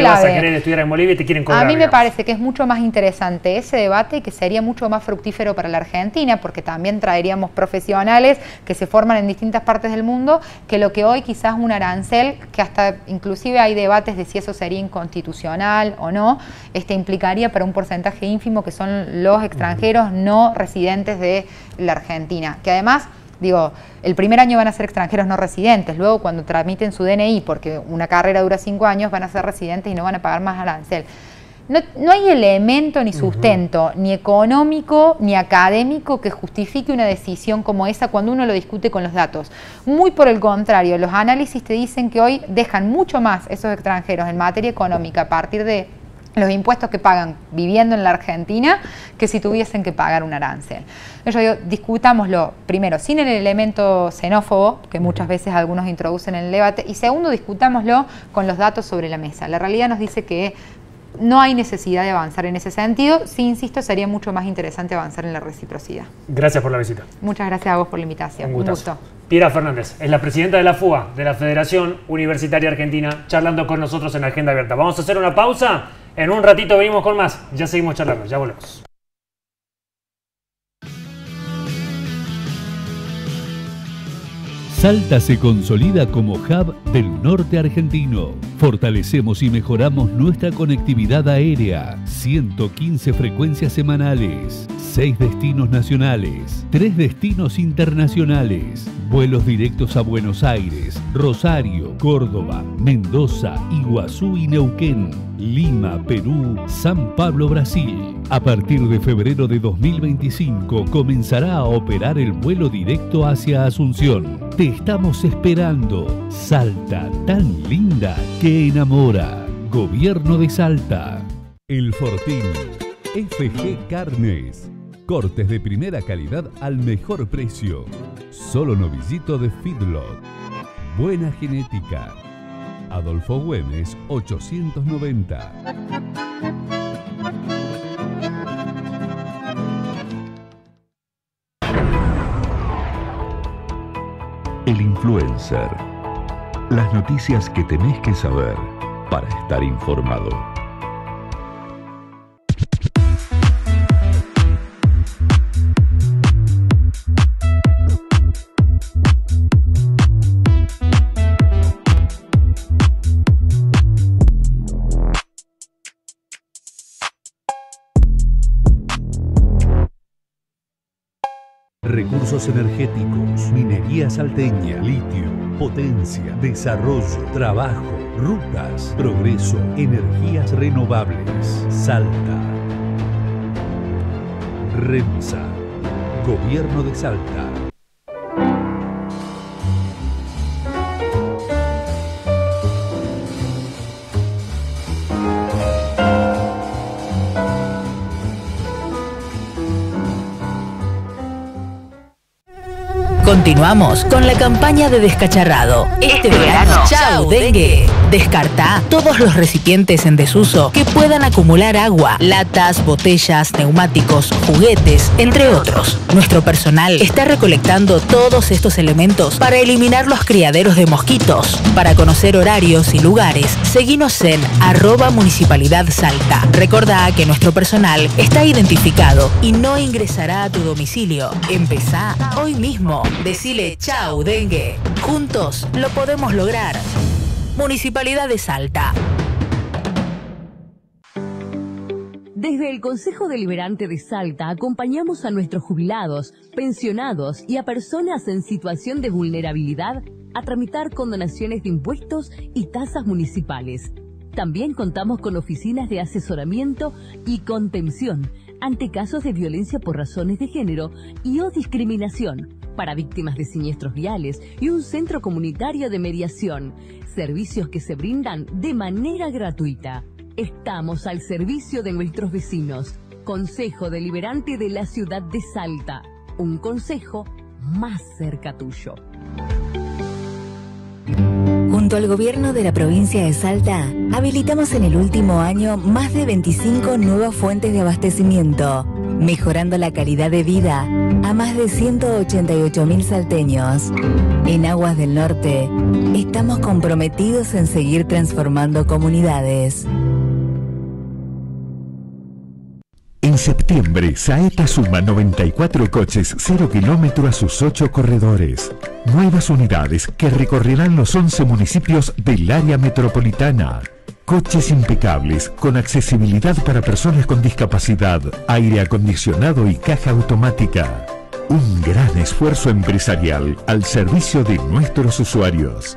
vas a querer estudiar en Bolivia y te quieren cobrar. A mí me digamos. parece que es mucho más interesante ese debate y que sería mucho más fructífero para la Argentina, porque también traeríamos profesionales que se forman en distintas partes del mundo, que lo que hoy quizás un arancel, que hasta inclusive hay debates de si eso sería inconstitucional o no, este implicaría para un porcentaje ínfimo que son los extranjeros no residentes de la Argentina, que además, digo, el primer año van a ser extranjeros no residentes, luego cuando tramiten su D N I, porque una carrera dura cinco años, van a ser residentes y no van a pagar más arancel. No, no hay elemento ni sustento, uh-huh. ni económico ni académico que justifique una decisión como esa cuando uno lo discute con los datos. Muy por el contrario, los análisis te dicen que hoy dejan mucho más esos extranjeros en materia económica a partir de los impuestos que pagan viviendo en la Argentina que si tuviesen que pagar un arancel. Yo digo, discutámoslo primero sin el elemento xenófobo que muchas veces algunos introducen en el debate, y segundo, discutámoslo con los datos sobre la mesa. La realidad nos dice que no hay necesidad de avanzar en ese sentido. Sí, insisto, sería mucho más interesante avanzar en la reciprocidad. Gracias por la visita. Muchas gracias a vos por la invitación. Un, Un gusto. Piera Fernández es la presidenta de la FUA, de la Federación Universitaria Argentina, charlando con nosotros en Agenda Abierta. Vamos a hacer una pausa. En un ratito venimos con más. Ya seguimos charlando. Ya volvemos. Salta se consolida como hub del norte argentino. Fortalecemos y mejoramos nuestra conectividad aérea. ciento quince frecuencias semanales, seis destinos nacionales, tres destinos internacionales, vuelos directos a Buenos Aires, Rosario, Córdoba, Mendoza, Iguazú y Neuquén, Lima, Perú, San Pablo, Brasil. A partir de febrero de dos mil veinticinco comenzará a operar el vuelo directo hacia Asunción. Te estamos esperando. Salta, tan linda que enamora. Gobierno de Salta. El Fortín. F G Carnes. Cortes de primera calidad al mejor precio. Solo novillito de feedlot. Buena genética. Adolfo Güemes ochocientos noventa. El influencer. Las noticias que tenés que saber para estar informado. Recursos energéticos, minería salteña, litio, potencia, desarrollo, trabajo, rutas, progreso, energías renovables. Salta. REMSA. Gobierno de Salta. Continuamos con la campaña de descacharrado. Este verano, ¡chau, dengue! Descartá todos los recipientes en desuso que puedan acumular agua, latas, botellas, neumáticos, juguetes, entre otros. Nuestro personal está recolectando todos estos elementos para eliminar los criaderos de mosquitos. Para conocer horarios y lugares, seguinos en arroba Municipalidad Salta. Recordá que nuestro personal está identificado y no ingresará a tu domicilio. Empezá hoy mismo. Decile chau, dengue. Juntos lo podemos lograr. Municipalidad de Salta. Desde el Consejo Deliberante de Salta acompañamos a nuestros jubilados, pensionados y a personas en situación de vulnerabilidad a tramitar condonaciones de impuestos y tasas municipales. También contamos con oficinas de asesoramiento y contención ante casos de violencia por razones de género y o discriminación para víctimas de siniestros viales y un centro comunitario de mediación, servicios que se brindan de manera gratuita. Estamos al servicio de nuestros vecinos. Consejo Deliberante de la Ciudad de Salta. Un consejo más cerca tuyo. Junto al gobierno de la provincia de Salta, habilitamos en el último año más de veinticinco nuevas fuentes de abastecimiento, mejorando la calidad de vida a más de ciento ochenta y ocho mil salteños. En Aguas del Norte estamos comprometidos en seguir transformando comunidades. En septiembre, Saeta suma noventa y cuatro coches cero kilómetro a sus ocho corredores. Nuevas unidades que recorrerán los once municipios del área metropolitana. Coches impecables, con accesibilidad para personas con discapacidad, aire acondicionado y caja automática. Un gran esfuerzo empresarial al servicio de nuestros usuarios.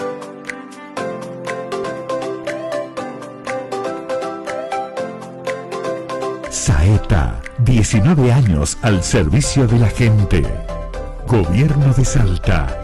Saeta, diecinueve años al servicio de la gente. Gobierno de Salta.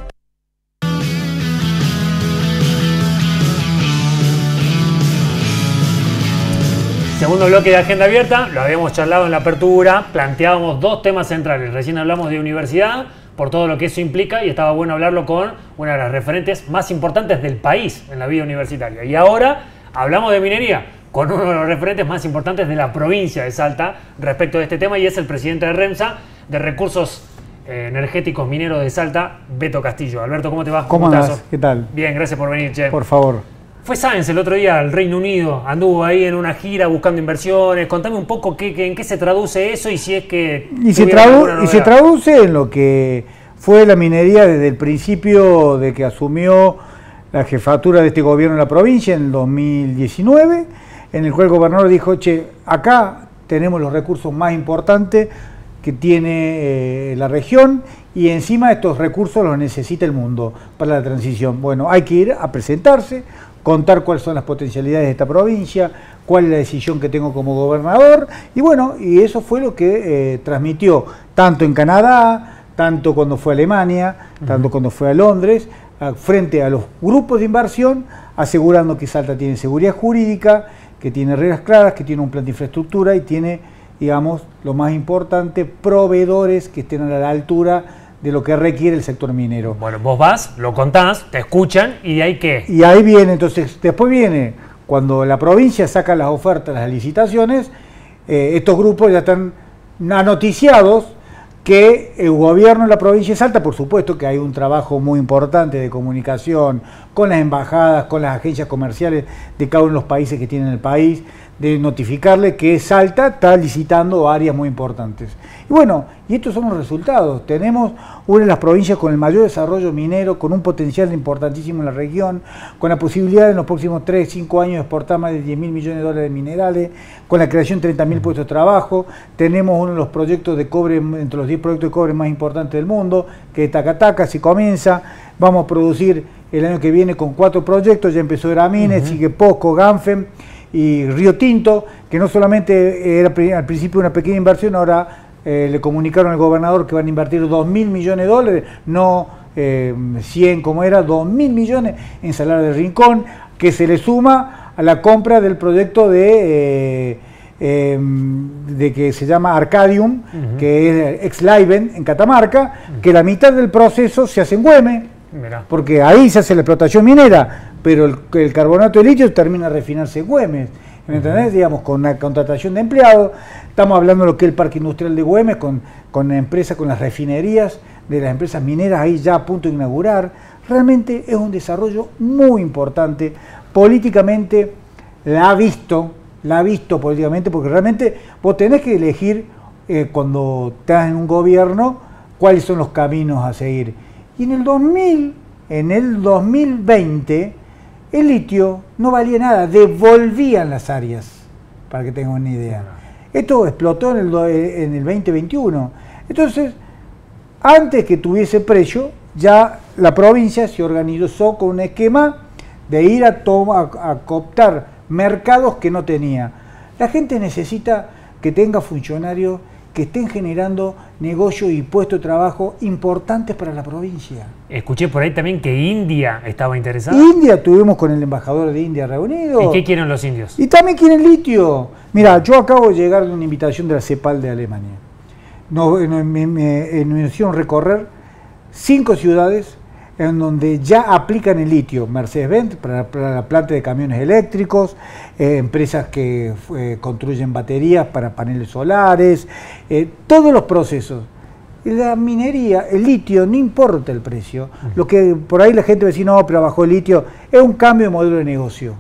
Segundo bloque de Agenda Abierta, lo habíamos charlado en la apertura, planteábamos dos temas centrales. Recién hablamos de universidad, por todo lo que eso implica, y estaba bueno hablarlo con una de las referentes más importantes del país en la vida universitaria. Y ahora hablamos de minería, con uno de los referentes más importantes de la provincia de Salta respecto de este tema, y es el presidente de REMSA, de Recursos eh, Energéticos Mineros de Salta, Beto Castillo. Alberto, ¿cómo te va? ¿Cómo andás? ¿Qué tal? Bien, gracias por venir, che. Por favor. Fue Sáenz el otro día al Reino Unido, anduvo ahí en una gira buscando inversiones. Contame un poco qué, qué, en qué se traduce eso y si es que... Y se, tradu y se traduce en lo que fue la minería desde el principio de que asumió la jefatura de este gobierno en la provincia en el dos mil diecinueve, en el cual el gobernador dijo, che, acá tenemos los recursos más importantes que tiene eh, la región y encima estos recursos los necesita el mundo para la transición. Bueno, hay que ir a presentarse, contar cuáles son las potencialidades de esta provincia, cuál es la decisión que tengo como gobernador, y bueno, y eso fue lo que eh, transmitió tanto en Canadá, tanto cuando fue a Alemania, uh-huh. tanto cuando fue a Londres, a, frente a los grupos de inversión, asegurando que Salta tiene seguridad jurídica, que tiene reglas claras, que tiene un plan de infraestructura y tiene, digamos, lo más importante, proveedores que estén a la altura de lo que requiere el sector minero. Bueno, vos vas, lo contás, te escuchan y de ahí qué. Y ahí viene, entonces, después viene, cuando la provincia saca las ofertas, las licitaciones, eh, estos grupos ya están anoticiados que el gobierno de la provincia de Salta, por supuesto que hay un trabajo muy importante de comunicación con las embajadas, con las agencias comerciales de cada uno de los países que tienen el país, de notificarle que Salta está licitando áreas muy importantes. Y bueno, y estos son los resultados. Tenemos una de las provincias con el mayor desarrollo minero, con un potencial importantísimo en la región, con la posibilidad en los próximos tres, cinco años de exportar más de diez mil millones de dólares de minerales, con la creación de treinta mil puestos de trabajo. Tenemos uno de los proyectos de cobre, entre los diez proyectos de cobre más importantes del mundo, que es Tacataca, si comienza. Vamos a producir el año que viene con cuatro proyectos, ya empezó Eramines, uh-huh. sigue Posco, Ganfem y Río Tinto, que no solamente era al principio una pequeña inversión, ahora eh, le comunicaron al gobernador que van a invertir dos mil millones de dólares, no eh, cien como era, dos mil millones en Salar del Rincón, que se le suma a la compra del proyecto de, eh, eh, de que se llama Arcadium, uh-huh. que es ex-Laiven en Catamarca, uh-huh. que la mitad del proceso se hace en Güemes, Mirá. porque ahí se hace la explotación minera, pero el, el carbonato de litio termina de refinarse en Güemes, ¿me entendés? Uh-huh. Digamos, con la contratación de empleados. Estamos hablando de lo que es el parque industrial de Güemes, con, con empresas, con las refinerías de las empresas mineras ahí ya a punto de inaugurar. Realmente es un desarrollo muy importante. Políticamente la ha visto, la ha visto políticamente, porque realmente vos tenés que elegir eh, cuando estás en un gobierno cuáles son los caminos a seguir. Y en el dos mil, en el dos mil veinte, el litio no valía nada, devolvían las áreas, para que tengan una idea. Esto explotó en el, en el veinte veintiuno. Entonces, antes que tuviese precio, ya la provincia se organizó con un esquema de ir a, toma, a, a cooptar mercados que no tenía. La gente necesita que tenga funcionarios que estén generando negocios y puestos de trabajo importantes para la provincia. Escuché por ahí también que India estaba interesada. India, tuvimos con el embajador de India reunido. ¿Y qué quieren los indios? Y también quieren litio. Mira, yo acabo de llegar de una invitación de la CEPAL de Alemania. Nos, me, me, me, me hicieron recorrer cinco ciudades en donde ya aplican el litio. Mercedes-Benz para, para la planta de camiones eléctricos, eh, empresas que eh, construyen baterías para paneles solares, eh, todos los procesos. La minería, el litio, no importa el precio. Uh-huh. Lo que por ahí la gente va a decir, no, pero bajó el litio, es un cambio de modelo de negocio.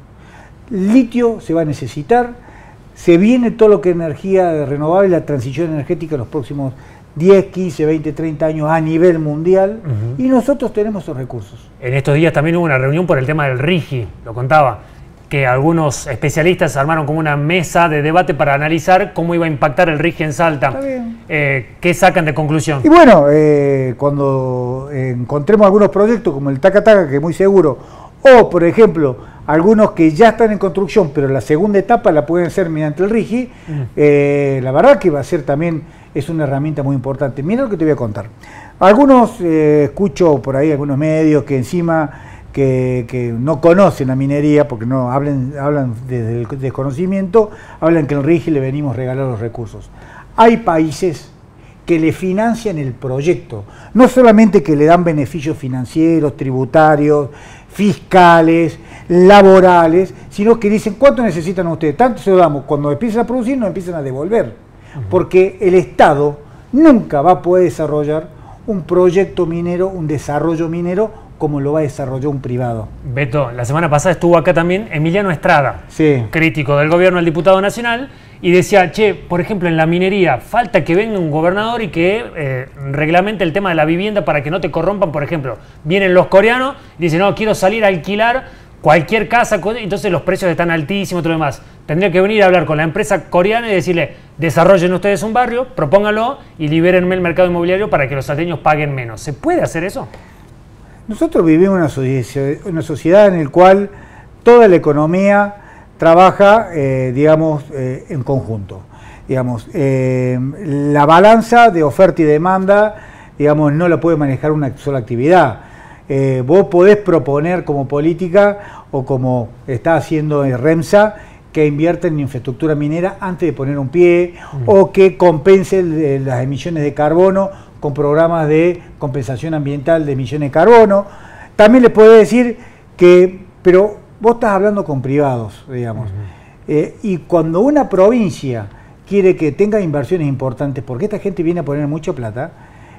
El litio se va a necesitar, se viene todo lo que es energía renovable, la transición energética en los próximos diez, quince, veinte, treinta años a nivel mundial, uh-huh. y nosotros tenemos esos recursos. En estos días también hubo una reunión por el tema del RIGI, lo contaba, que algunos especialistas armaron como una mesa de debate para analizar cómo iba a impactar el RIGI en Salta. Está bien. Eh, ¿Qué sacan de conclusión? Y bueno, eh, cuando eh, encontremos algunos proyectos como el Taca Taca, que es muy seguro, o por ejemplo, algunos que ya están en construcción, pero la segunda etapa la pueden hacer mediante el RIGI, mm. eh, la verdad que va a ser también, es una herramienta muy importante. Mira lo que te voy a contar. Algunos, eh, escucho por ahí algunos medios que encima que, que no conocen la minería, porque no hablan, hablan desde el desconocimiento, hablan que en el RIGI le venimos a regalar los recursos. Hay países que le financian el proyecto, no solamente que le dan beneficios financieros, tributarios, fiscales, laborales, sino que dicen, ¿cuánto necesitan ustedes? Tanto se lo damos, cuando empiezan a producir nos empiezan a devolver, uh-huh. porque el Estado nunca va a poder desarrollar un proyecto minero, un desarrollo minero, como lo va a desarrollar un privado. Beto, la semana pasada estuvo acá también Emiliano Estrada, sí. crítico del gobierno, el diputado nacional, y decía, che, por ejemplo, en la minería falta que venga un gobernador y que eh, reglamente el tema de la vivienda para que no te corrompan. Por ejemplo, vienen los coreanos y dicen, no, quiero salir a alquilar cualquier casa, entonces los precios están altísimos y todo lo demás. Tendría que venir a hablar con la empresa coreana y decirle, desarrollen ustedes un barrio, propónganlo y libérenme el mercado inmobiliario para que los salteños paguen menos. ¿Se puede hacer eso? Nosotros vivimos en una sociedad, una sociedad en la cual toda la economía trabaja, eh, digamos, eh, en conjunto. Digamos, eh, la balanza de oferta y demanda, digamos, no la puede manejar una sola actividad. Eh, vos podés proponer como política o como está haciendo REMSA que invierta en infraestructura minera antes de poner un pie, mm. o que compense el, las emisiones de carbono con programas de compensación ambiental de emisiones de carbono. También les puedo decir que, pero vos estás hablando con privados, digamos, uh-huh. eh, y cuando una provincia quiere que tenga inversiones importantes, porque esta gente viene a poner mucha plata,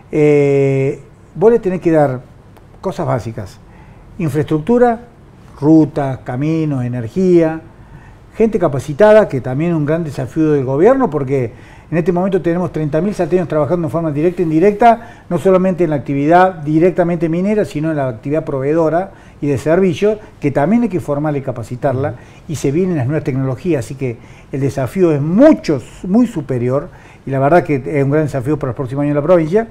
eh, vos le tenés que dar cosas básicas, infraestructura, rutas, caminos, energía, gente capacitada, que también es un gran desafío del gobierno, porque en este momento tenemos treinta mil salteños trabajando en forma directa e indirecta, no solamente en la actividad directamente minera, sino en la actividad proveedora y de servicios, que también hay que formarla y capacitarla, y se vienen las nuevas tecnologías, así que el desafío es mucho, muy superior, y la verdad que es un gran desafío para los próximos años en la provincia.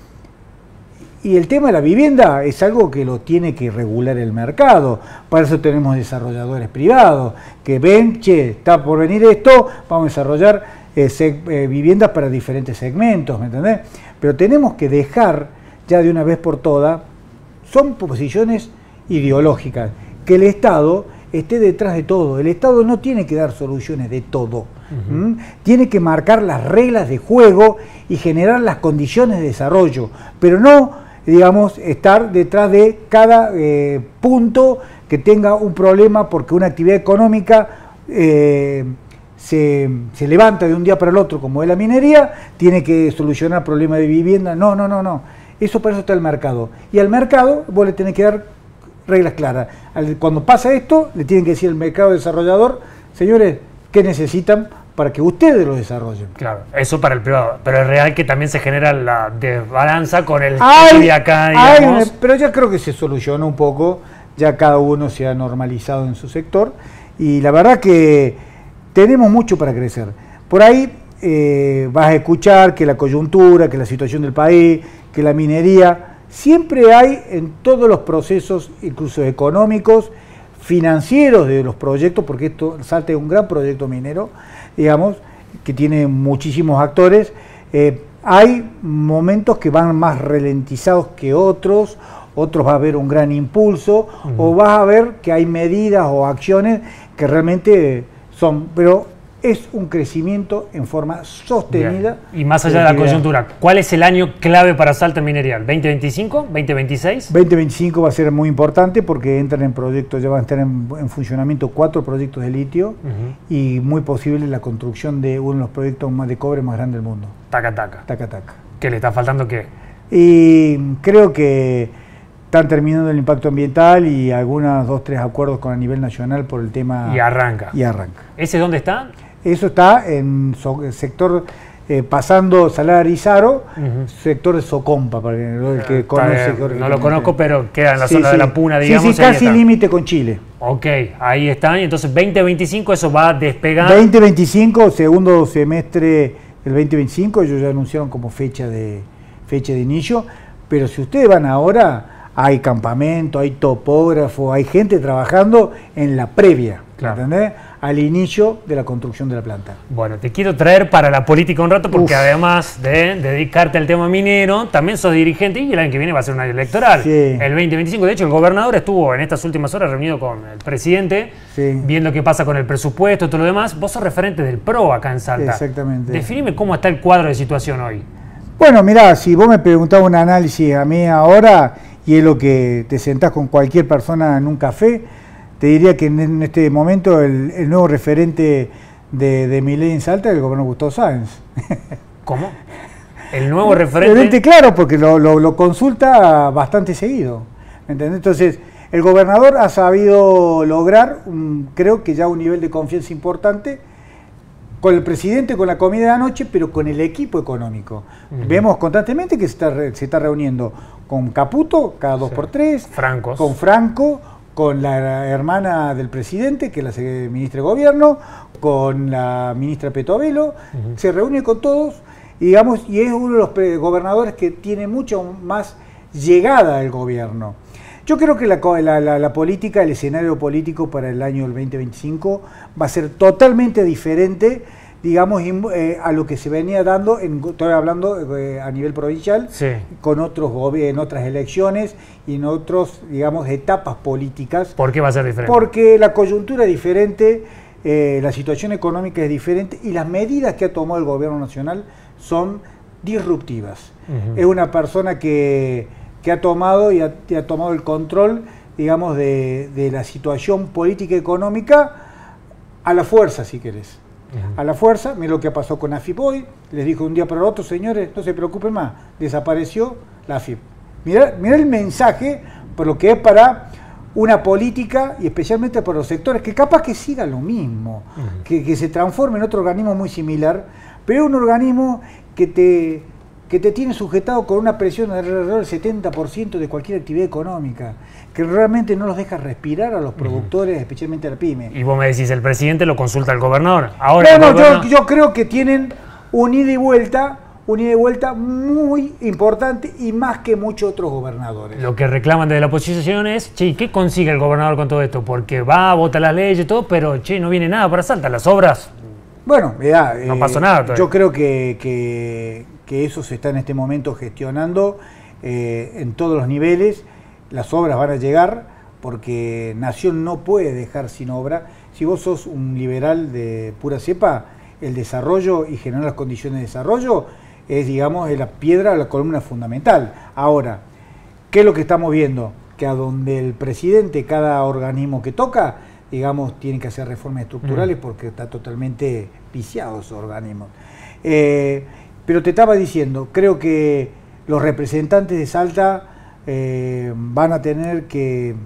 Y el tema de la vivienda es algo que lo tiene que regular el mercado. Para eso tenemos desarrolladores privados que ven, che, está por venir esto, vamos a desarrollar eh, se, eh, viviendas para diferentes segmentos, ¿me entendés? Pero tenemos que dejar ya de una vez por todas, son posiciones ideológicas, que el Estado esté detrás de todo. El Estado no tiene que dar soluciones de todo. Uh-huh. ¿Mm? Tiene que marcar las reglas de juego y generar las condiciones de desarrollo, pero no, digamos, estar detrás de cada eh, punto que tenga un problema porque una actividad económica eh, se, se levanta de un día para el otro, como es la minería, tiene que solucionar problemas de vivienda. No, no, no, no. Eso para eso está el mercado. Y al mercado vos le tenés que dar reglas claras. Cuando pasa esto, le tienen que decir al mercado desarrollador, señores, ¿qué necesitan para que ustedes lo desarrollen? Claro, eso para el privado, pero es real que también se genera la desbalanza con el hay, de acá, digamos. Hay, pero ya creo que se solucionó un poco, ya cada uno se ha normalizado en su sector, y la verdad que tenemos mucho para crecer. Por ahí eh, vas a escuchar que la coyuntura, que la situación del país, que la minería, siempre hay en todos los procesos, incluso económicos, financieros de los proyectos, porque esto Salta es un gran proyecto minero, digamos, que tiene muchísimos actores, eh, hay momentos que van más ralentizados que otros, otros va a haber un gran impulso, uh-huh. o vas a ver que hay medidas o acciones que realmente son, pero es un crecimiento en forma sostenida. Bien. Y más allá de, de la coyuntura, ¿cuál es el año clave para Salta Minería? ¿veinte veinticinco? ¿veinte veintiséis? veinte veinticinco va a ser muy importante porque entran en proyectos, ya van a estar en, en funcionamiento cuatro proyectos de litio, uh-huh. y muy posible la construcción de uno de los proyectos más de cobre más grandes del mundo. Taca Taca. Taca Taca. ¿Qué le está faltando qué? Y creo que están terminando el impacto ambiental y algunos dos, tres acuerdos con a nivel nacional por el tema... Y arranca. Y arranca. ¿Ese dónde está? Eso está en so, el sector, eh, pasando Salar Arizaro, uh-huh. sector de Socompa, para el que Está conoce. Bien, no lo conozco, pero queda en la sí, zona sí. de la Puna, digamos. Sí, sí, casi límite con Chile. Ok, ahí están. Entonces, veinte veinticinco, eso va a despegar. veinte veinticinco, segundo semestre del veinte veinticinco, ellos ya anunciaron como fecha de, fecha de inicio, pero si ustedes van ahora... Hay campamento, hay topógrafo, hay gente trabajando en la previa, claro. ¿entendés? Al inicio de la construcción de la planta. Bueno, te quiero traer para la política un rato porque Uf. además de dedicarte al tema minero, también sos dirigente y el año que viene va a ser un año electoral. Sí. El veinte veinticinco, de hecho, el gobernador estuvo en estas últimas horas reunido con el presidente, sí. viendo qué pasa con el presupuesto y todo lo demás. Vos sos referente del P R O acá en Salta. Exactamente. Definime cómo está el cuadro de situación hoy. Bueno, mirá, si vos me preguntabas un análisis a mí ahora... y es lo que te sentás con cualquier persona en un café, te diría que en este momento el, el nuevo referente de, de Milei en Salta es el gobernador Gustavo Sáenz. ¿Cómo? ¿El nuevo referente? Referente, claro, porque lo, lo, lo consulta bastante seguido. ¿Entendés? Entonces, el gobernador ha sabido lograr, un, creo que ya un nivel de confianza importante, con el presidente, con la comida de anoche, pero con el equipo económico. Uh-huh. Vemos constantemente que se está, se está reuniendo con Caputo cada dos sí. por tres, Francos. con Franco, con la hermana del presidente, que es la ministra de Gobierno, con la ministra Petovelo, uh-huh. se reúne con todos, y, digamos, y es uno de los gobernadores que tiene mucho más llegada al gobierno. Yo creo que la, la, la, la política, el escenario político para el año del veinte veinticinco va a ser totalmente diferente, digamos, eh, a lo que se venía dando, en, estoy hablando eh, a nivel provincial, sí. con otros en otras elecciones y en otras, digamos, etapas políticas. ¿Por qué va a ser diferente? Porque la coyuntura es diferente, eh, la situación económica es diferente y las medidas que ha tomado el gobierno nacional son disruptivas. Uh-huh. Es una persona que... que ha tomado y ha, y ha tomado el control, digamos, de, de la situación política y económica a la fuerza, si querés. Uh-huh. A la fuerza, mira lo que pasó con AFIP hoy, les dijo un día para el otro, señores, no se preocupen más, desapareció la AFIP. Mirá, mirá el mensaje, por lo que es para una política y especialmente para los sectores, que capaz que siga lo mismo, uh-huh. que, que se transforme en otro organismo muy similar, pero es un organismo que te... que te tiene sujetado con una presión de alrededor del setenta por ciento de cualquier actividad económica, que realmente no los deja respirar a los productores, uh-huh. especialmente a la pyme. Y vos me decís, el presidente lo consulta al gobernador. Ahora no, no, gobernador... yo, yo creo que tienen un ida y vuelta, un ida y vuelta muy importante y más que muchos otros gobernadores. Lo que reclaman desde la oposición es, che, ¿qué consigue el gobernador con todo esto? Porque va, vota las leyes y todo, pero che, no viene nada para Salta, las obras... Bueno, mirá, no eh, pasó nada todavía. Yo creo que, que, que eso se está en este momento gestionando eh, en todos los niveles. Las obras van a llegar porque Nación no puede dejar sin obra. Si vos sos un liberal de pura cepa, el desarrollo y generar las condiciones de desarrollo es, digamos, la piedra, la columna fundamental. Ahora, ¿qué es lo que estamos viendo? Que a donde el presidente, cada organismo que toca, digamos, tienen que hacer reformas estructurales porque está totalmente viciado esos organismos. Eh, pero te estaba diciendo, creo que los representantes de Salta eh, van a tener que,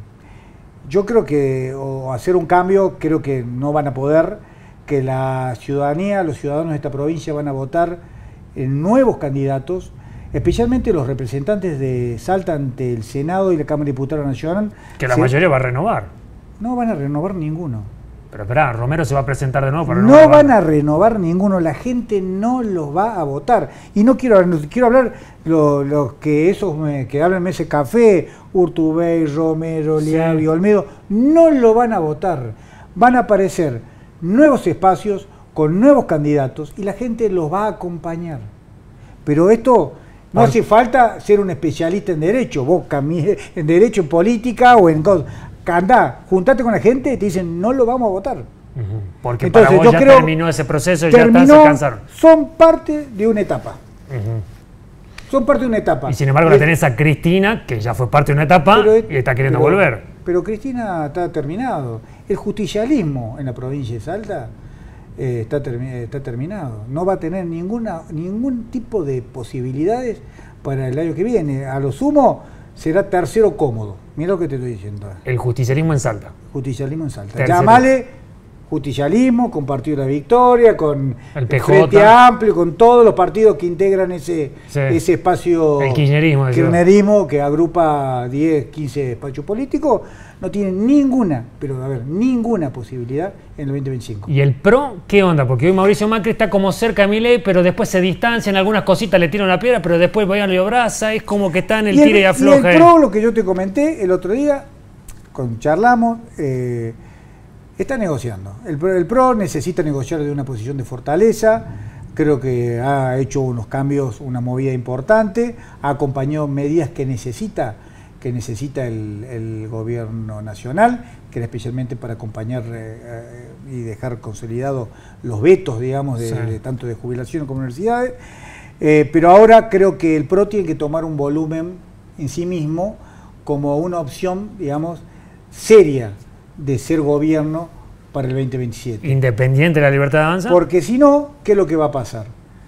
yo creo que, o hacer un cambio, creo que no van a poder, que la ciudadanía, los ciudadanos de esta provincia van a votar en nuevos candidatos, especialmente los representantes de Salta ante el Senado y la Cámara de Diputados Nacional. Que la se, mayoría va a renovar. No van a renovar ninguno. Pero espera, Romero se va a presentar de nuevo para no renovar. Van a renovar ninguno, la gente no los va a votar. Y no quiero, no quiero hablar los lo que esos me, que hablan en ese café, Urtubey, Romero, Liavi, sí. Olmedo, no lo van a votar. Van a aparecer nuevos espacios con nuevos candidatos y la gente los va a acompañar. Pero esto no hace falta ser un especialista en derecho, vos en derecho, en política o en cosas. Andá, juntate con la gente y te dicen no lo vamos a votar. Uh-huh. Porque entonces, para vos ya terminó ese proceso y terminó, ya está, se cansaron. Son parte de una etapa. Uh-huh. Son parte de una etapa. Y sin embargo, es, la tenés a Cristina, que ya fue parte de una etapa es, y está queriendo pero, volver. Pero Cristina está terminado. El justicialismo en la provincia de Salta eh, está, termi está terminado. No va a tener ninguna, ningún tipo de posibilidades para el año que viene. A lo sumo será tercero cómodo. Mira lo que te estoy diciendo. El justicialismo en Salta. Justicialismo en Salta. Tercero. Llámale justicialismo, con Partido de la Victoria, con el P J, Frente Amplio, con todos los partidos que integran ese, sí. ese espacio. El kirchnerismo. Kirchnerismo que agrupa diez, quince espacios políticos, no tienen ninguna, pero a ver, ninguna posibilidad en el veinte veinticinco. ¿Y el P R O qué onda? Porque hoy Mauricio Macri está como cerca de Milei, pero después se distancia, en algunas cositas le tira una piedra, pero después vayan y abraza, es como que está en el, y el tire y afloja. Y el P R O, lo que yo te comenté el otro día, con charlamos, eh, está negociando. El, el P R O necesita negociar de una posición de fortaleza, creo que ha hecho unos cambios, una movida importante, ha acompañado medidas que necesita que necesita el, el gobierno nacional, que era especialmente para acompañar eh, eh, y dejar consolidados los vetos, digamos, de, sí. de tanto de jubilación como universidades. Eh, pero ahora creo que el P R O tiene que tomar un volumen en sí mismo como una opción, digamos, seria de ser gobierno para el veinte veintisiete. ¿Independiente de la Libertad Avanza? Porque si no, ¿qué es lo que va a pasar?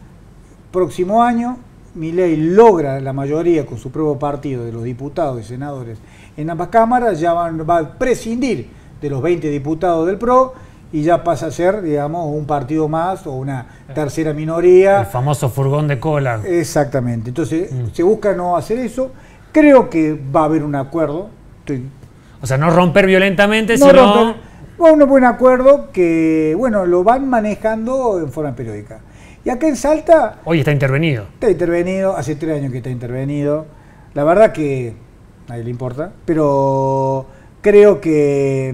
Próximo año, Milei logra la mayoría con su propio partido de los diputados y senadores en ambas cámaras, ya van, va a prescindir de los veinte diputados del P R O y ya pasa a ser, digamos, un partido más o una tercera minoría. El famoso furgón de cola. Exactamente. Entonces, mm. se busca no hacer eso. Creo que va a haber un acuerdo. Estoy... O sea, no romper violentamente, no sino... Romper, un buen acuerdo que, bueno, lo van manejando en forma periódica. Y acá en Salta... Hoy está intervenido. Está intervenido, hace tres años que está intervenido. La verdad que a nadie le importa, pero creo que,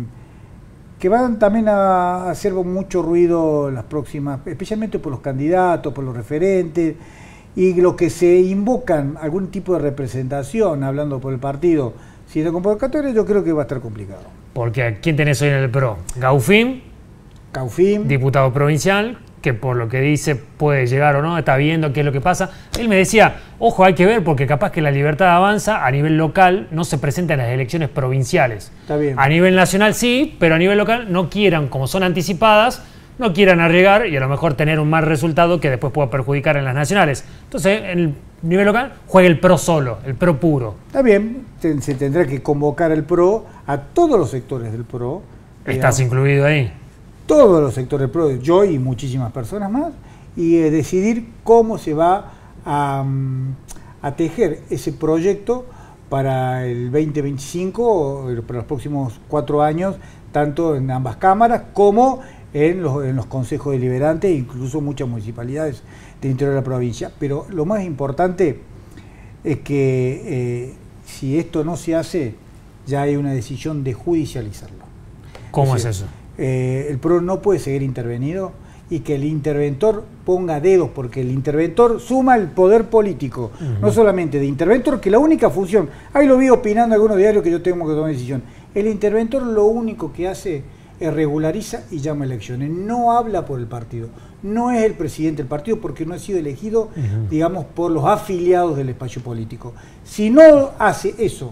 que van también a hacer mucho ruido las próximas, especialmente por los candidatos, por los referentes, y lo que se invocan, algún tipo de representación, hablando por el partido, si es de convocatoria, yo creo que va a estar complicado. Porque ¿quién tenés hoy en el P R O? Gaufín, Gaufín, diputado provincial, que por lo que dice puede llegar o no, está viendo qué es lo que pasa. Él me decía, ojo, hay que ver porque capaz que la Libertad Avanza a nivel local no se presenta en las elecciones provinciales. Está bien. A nivel nacional sí, pero a nivel local no quieran, como son anticipadas, no quieran arriesgar y a lo mejor tener un mal resultado que después pueda perjudicar en las nacionales. Entonces, en el nivel local, juega el P R O solo, el P R O puro. Está bien, se tendrá que convocar el P R O a todos los sectores del P R O. ¿Estás digamos, incluido ahí? Todos los sectores del P R O, yo y muchísimas personas más, y eh, decidir cómo se va a, a tejer ese proyecto para el veinte veinticinco, para los próximos cuatro años, tanto en ambas cámaras como en los, en los consejos deliberantes, incluso muchas municipalidades del interior de la provincia. Pero lo más importante es que eh, si esto no se hace, ya hay una decisión de judicializarlo. ¿Cómo es, es eso? Eh, el P R O no puede seguir intervenido y que el interventor ponga dedos, porque el interventor suma el poder político, uh-huh. no solamente de interventor, que la única función, ahí lo vi opinando en algunos diarios que yo tengo que tomar decisión, el interventor lo único que hace es regulariza y llama elecciones, no habla por el partido, no es el presidente del partido porque no ha sido elegido, uh-huh. digamos, por los afiliados del espacio político. Si no hace eso,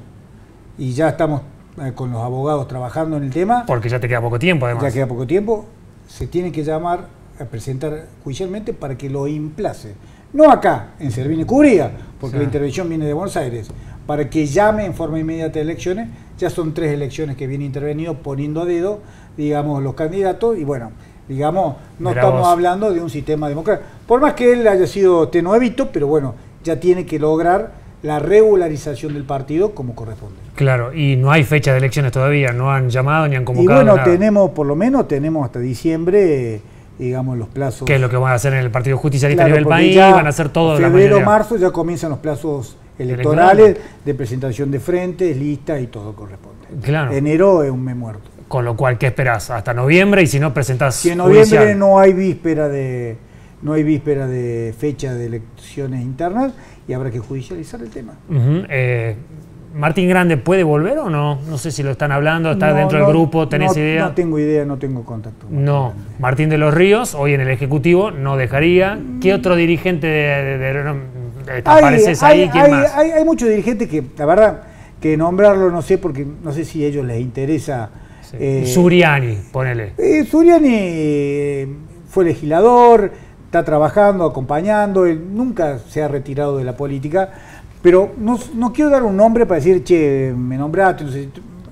y ya estamos con los abogados trabajando en el tema. Porque ya te queda poco tiempo, además. Ya queda poco tiempo. Se tiene que llamar a presentar judicialmente para que lo implace. No acá, en Servini Cubría, porque sí. la intervención viene de Buenos Aires. Para que llame en forma inmediata de elecciones. Ya son tres elecciones que viene intervenido poniendo a dedo, digamos, los candidatos. Y bueno, digamos, no Mirá estamos vos. hablando de un sistema democrático. Por más que él haya sido tenuevito, pero bueno, ya tiene que lograr la regularización del partido como corresponde. Claro, y no hay fecha de elecciones todavía, no han llamado ni han convocado. Y bueno, nada. tenemos, por lo menos tenemos hasta diciembre, digamos, los plazos. ¿Qué es lo que van a hacer en el Partido Justicialista claro, a nivel país? Van a hacer todo. En febrero, marzo ya comienzan los plazos electorales ¿Electoral? de presentación de frentes, listas y todo corresponde. Claro. Enero es un mes muerto. Con lo cual, ¿qué esperás? Hasta noviembre y si no presentás Si en noviembre judicial. no hay víspera de no hay víspera de fecha de elecciones internas y habrá que judicializar el tema. Uh-huh. eh, ¿Martín Grande puede volver o no? No sé si lo están hablando, está no, dentro no, del grupo, ¿tenés no, idea? No tengo idea, no tengo contacto. No, Grande. Martín de los Ríos, hoy en el Ejecutivo, no dejaría. ¿Qué otro dirigente de, de, de, de te apareces ahí? Hay, ¿Quién hay, más? Hay, hay muchos dirigentes que, la verdad, que nombrarlo no sé, porque no sé si a ellos les interesa Sí. Eh, Zuriani, ponele. Eh, Zuriani eh, fue legislador, está trabajando, acompañando, él nunca se ha retirado de la política, pero no, no quiero dar un nombre para decir, che, me nombraste. No sé.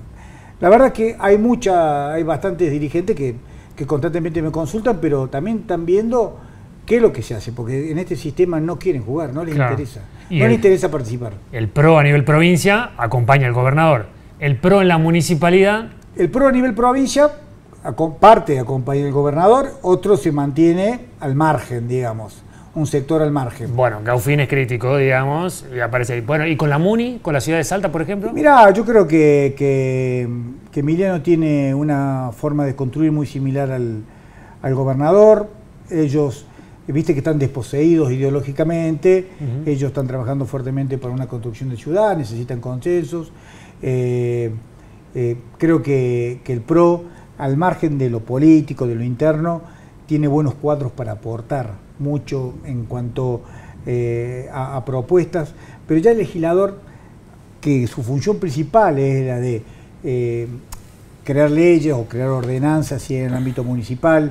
La verdad es que hay mucha, hay bastantes dirigentes que, que constantemente me consultan, pero también están viendo qué es lo que se hace, porque en este sistema no quieren jugar, no les claro. interesa, no el, les interesa participar. El P R O a nivel provincia acompaña al gobernador, el P R O en la municipalidad... El P R O a nivel provincia parte acompaña al gobernador, otro se mantiene al margen, digamos, un sector al margen. Bueno, Gaufín es crítico, digamos, y aparece ahí. Bueno, ¿y con la Muni, con la ciudad de Salta, por ejemplo? Mirá, yo creo que, que, que Emiliano tiene una forma de construir muy similar al, al gobernador. Ellos, viste que están desposeídos ideológicamente, uh-huh. ellos están trabajando fuertemente para una construcción de ciudad, necesitan consensos. Eh, eh, creo que, que el P R O, al margen de lo político, de lo interno, tiene buenos cuadros para aportar mucho en cuanto eh, a, a propuestas, pero ya el legislador, que su función principal es la de eh, crear leyes o crear ordenanzas si en el ámbito municipal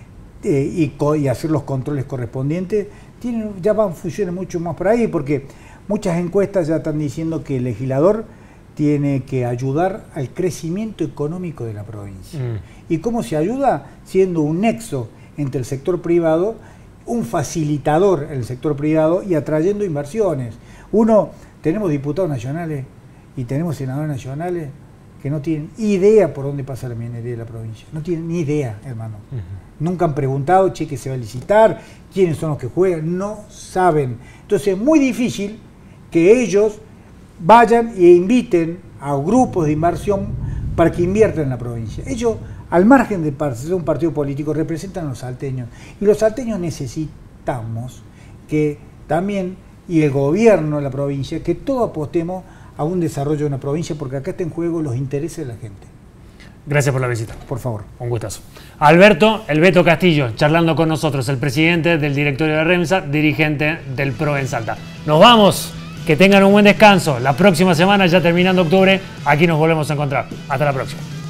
eh, y, y hacer los controles correspondientes, tiene, ya van funciones mucho más por ahí, porque muchas encuestas ya están diciendo que el legislador tiene que ayudar al crecimiento económico de la provincia. Mm. ¿Y cómo se ayuda? Siendo un nexo entre el sector privado, un facilitador en el sector privado y atrayendo inversiones. Uno, tenemos diputados nacionales y tenemos senadores nacionales que no tienen idea por dónde pasa la minería de la provincia. No tienen ni idea, hermano. Uh-huh. Nunca han preguntado, che, que se va a licitar, quiénes son los que juegan, no saben. Entonces es muy difícil que ellos vayan e inviten a grupos de inversión para que inviertan en la provincia. Ellos, al margen de ser un partido político, representan a los salteños. Y los salteños necesitamos que también, y el gobierno de la provincia, que todos apostemos a un desarrollo de una provincia, porque acá está en juego los intereses de la gente. Gracias por la visita. Por favor. Un gustazo. Alberto, el Beto Castillo, charlando con nosotros, el presidente del directorio de Remsa, dirigente del P R O en Salta. Nos vamos. Que tengan un buen descanso. La próxima semana, ya terminando octubre, aquí nos volvemos a encontrar. Hasta la próxima.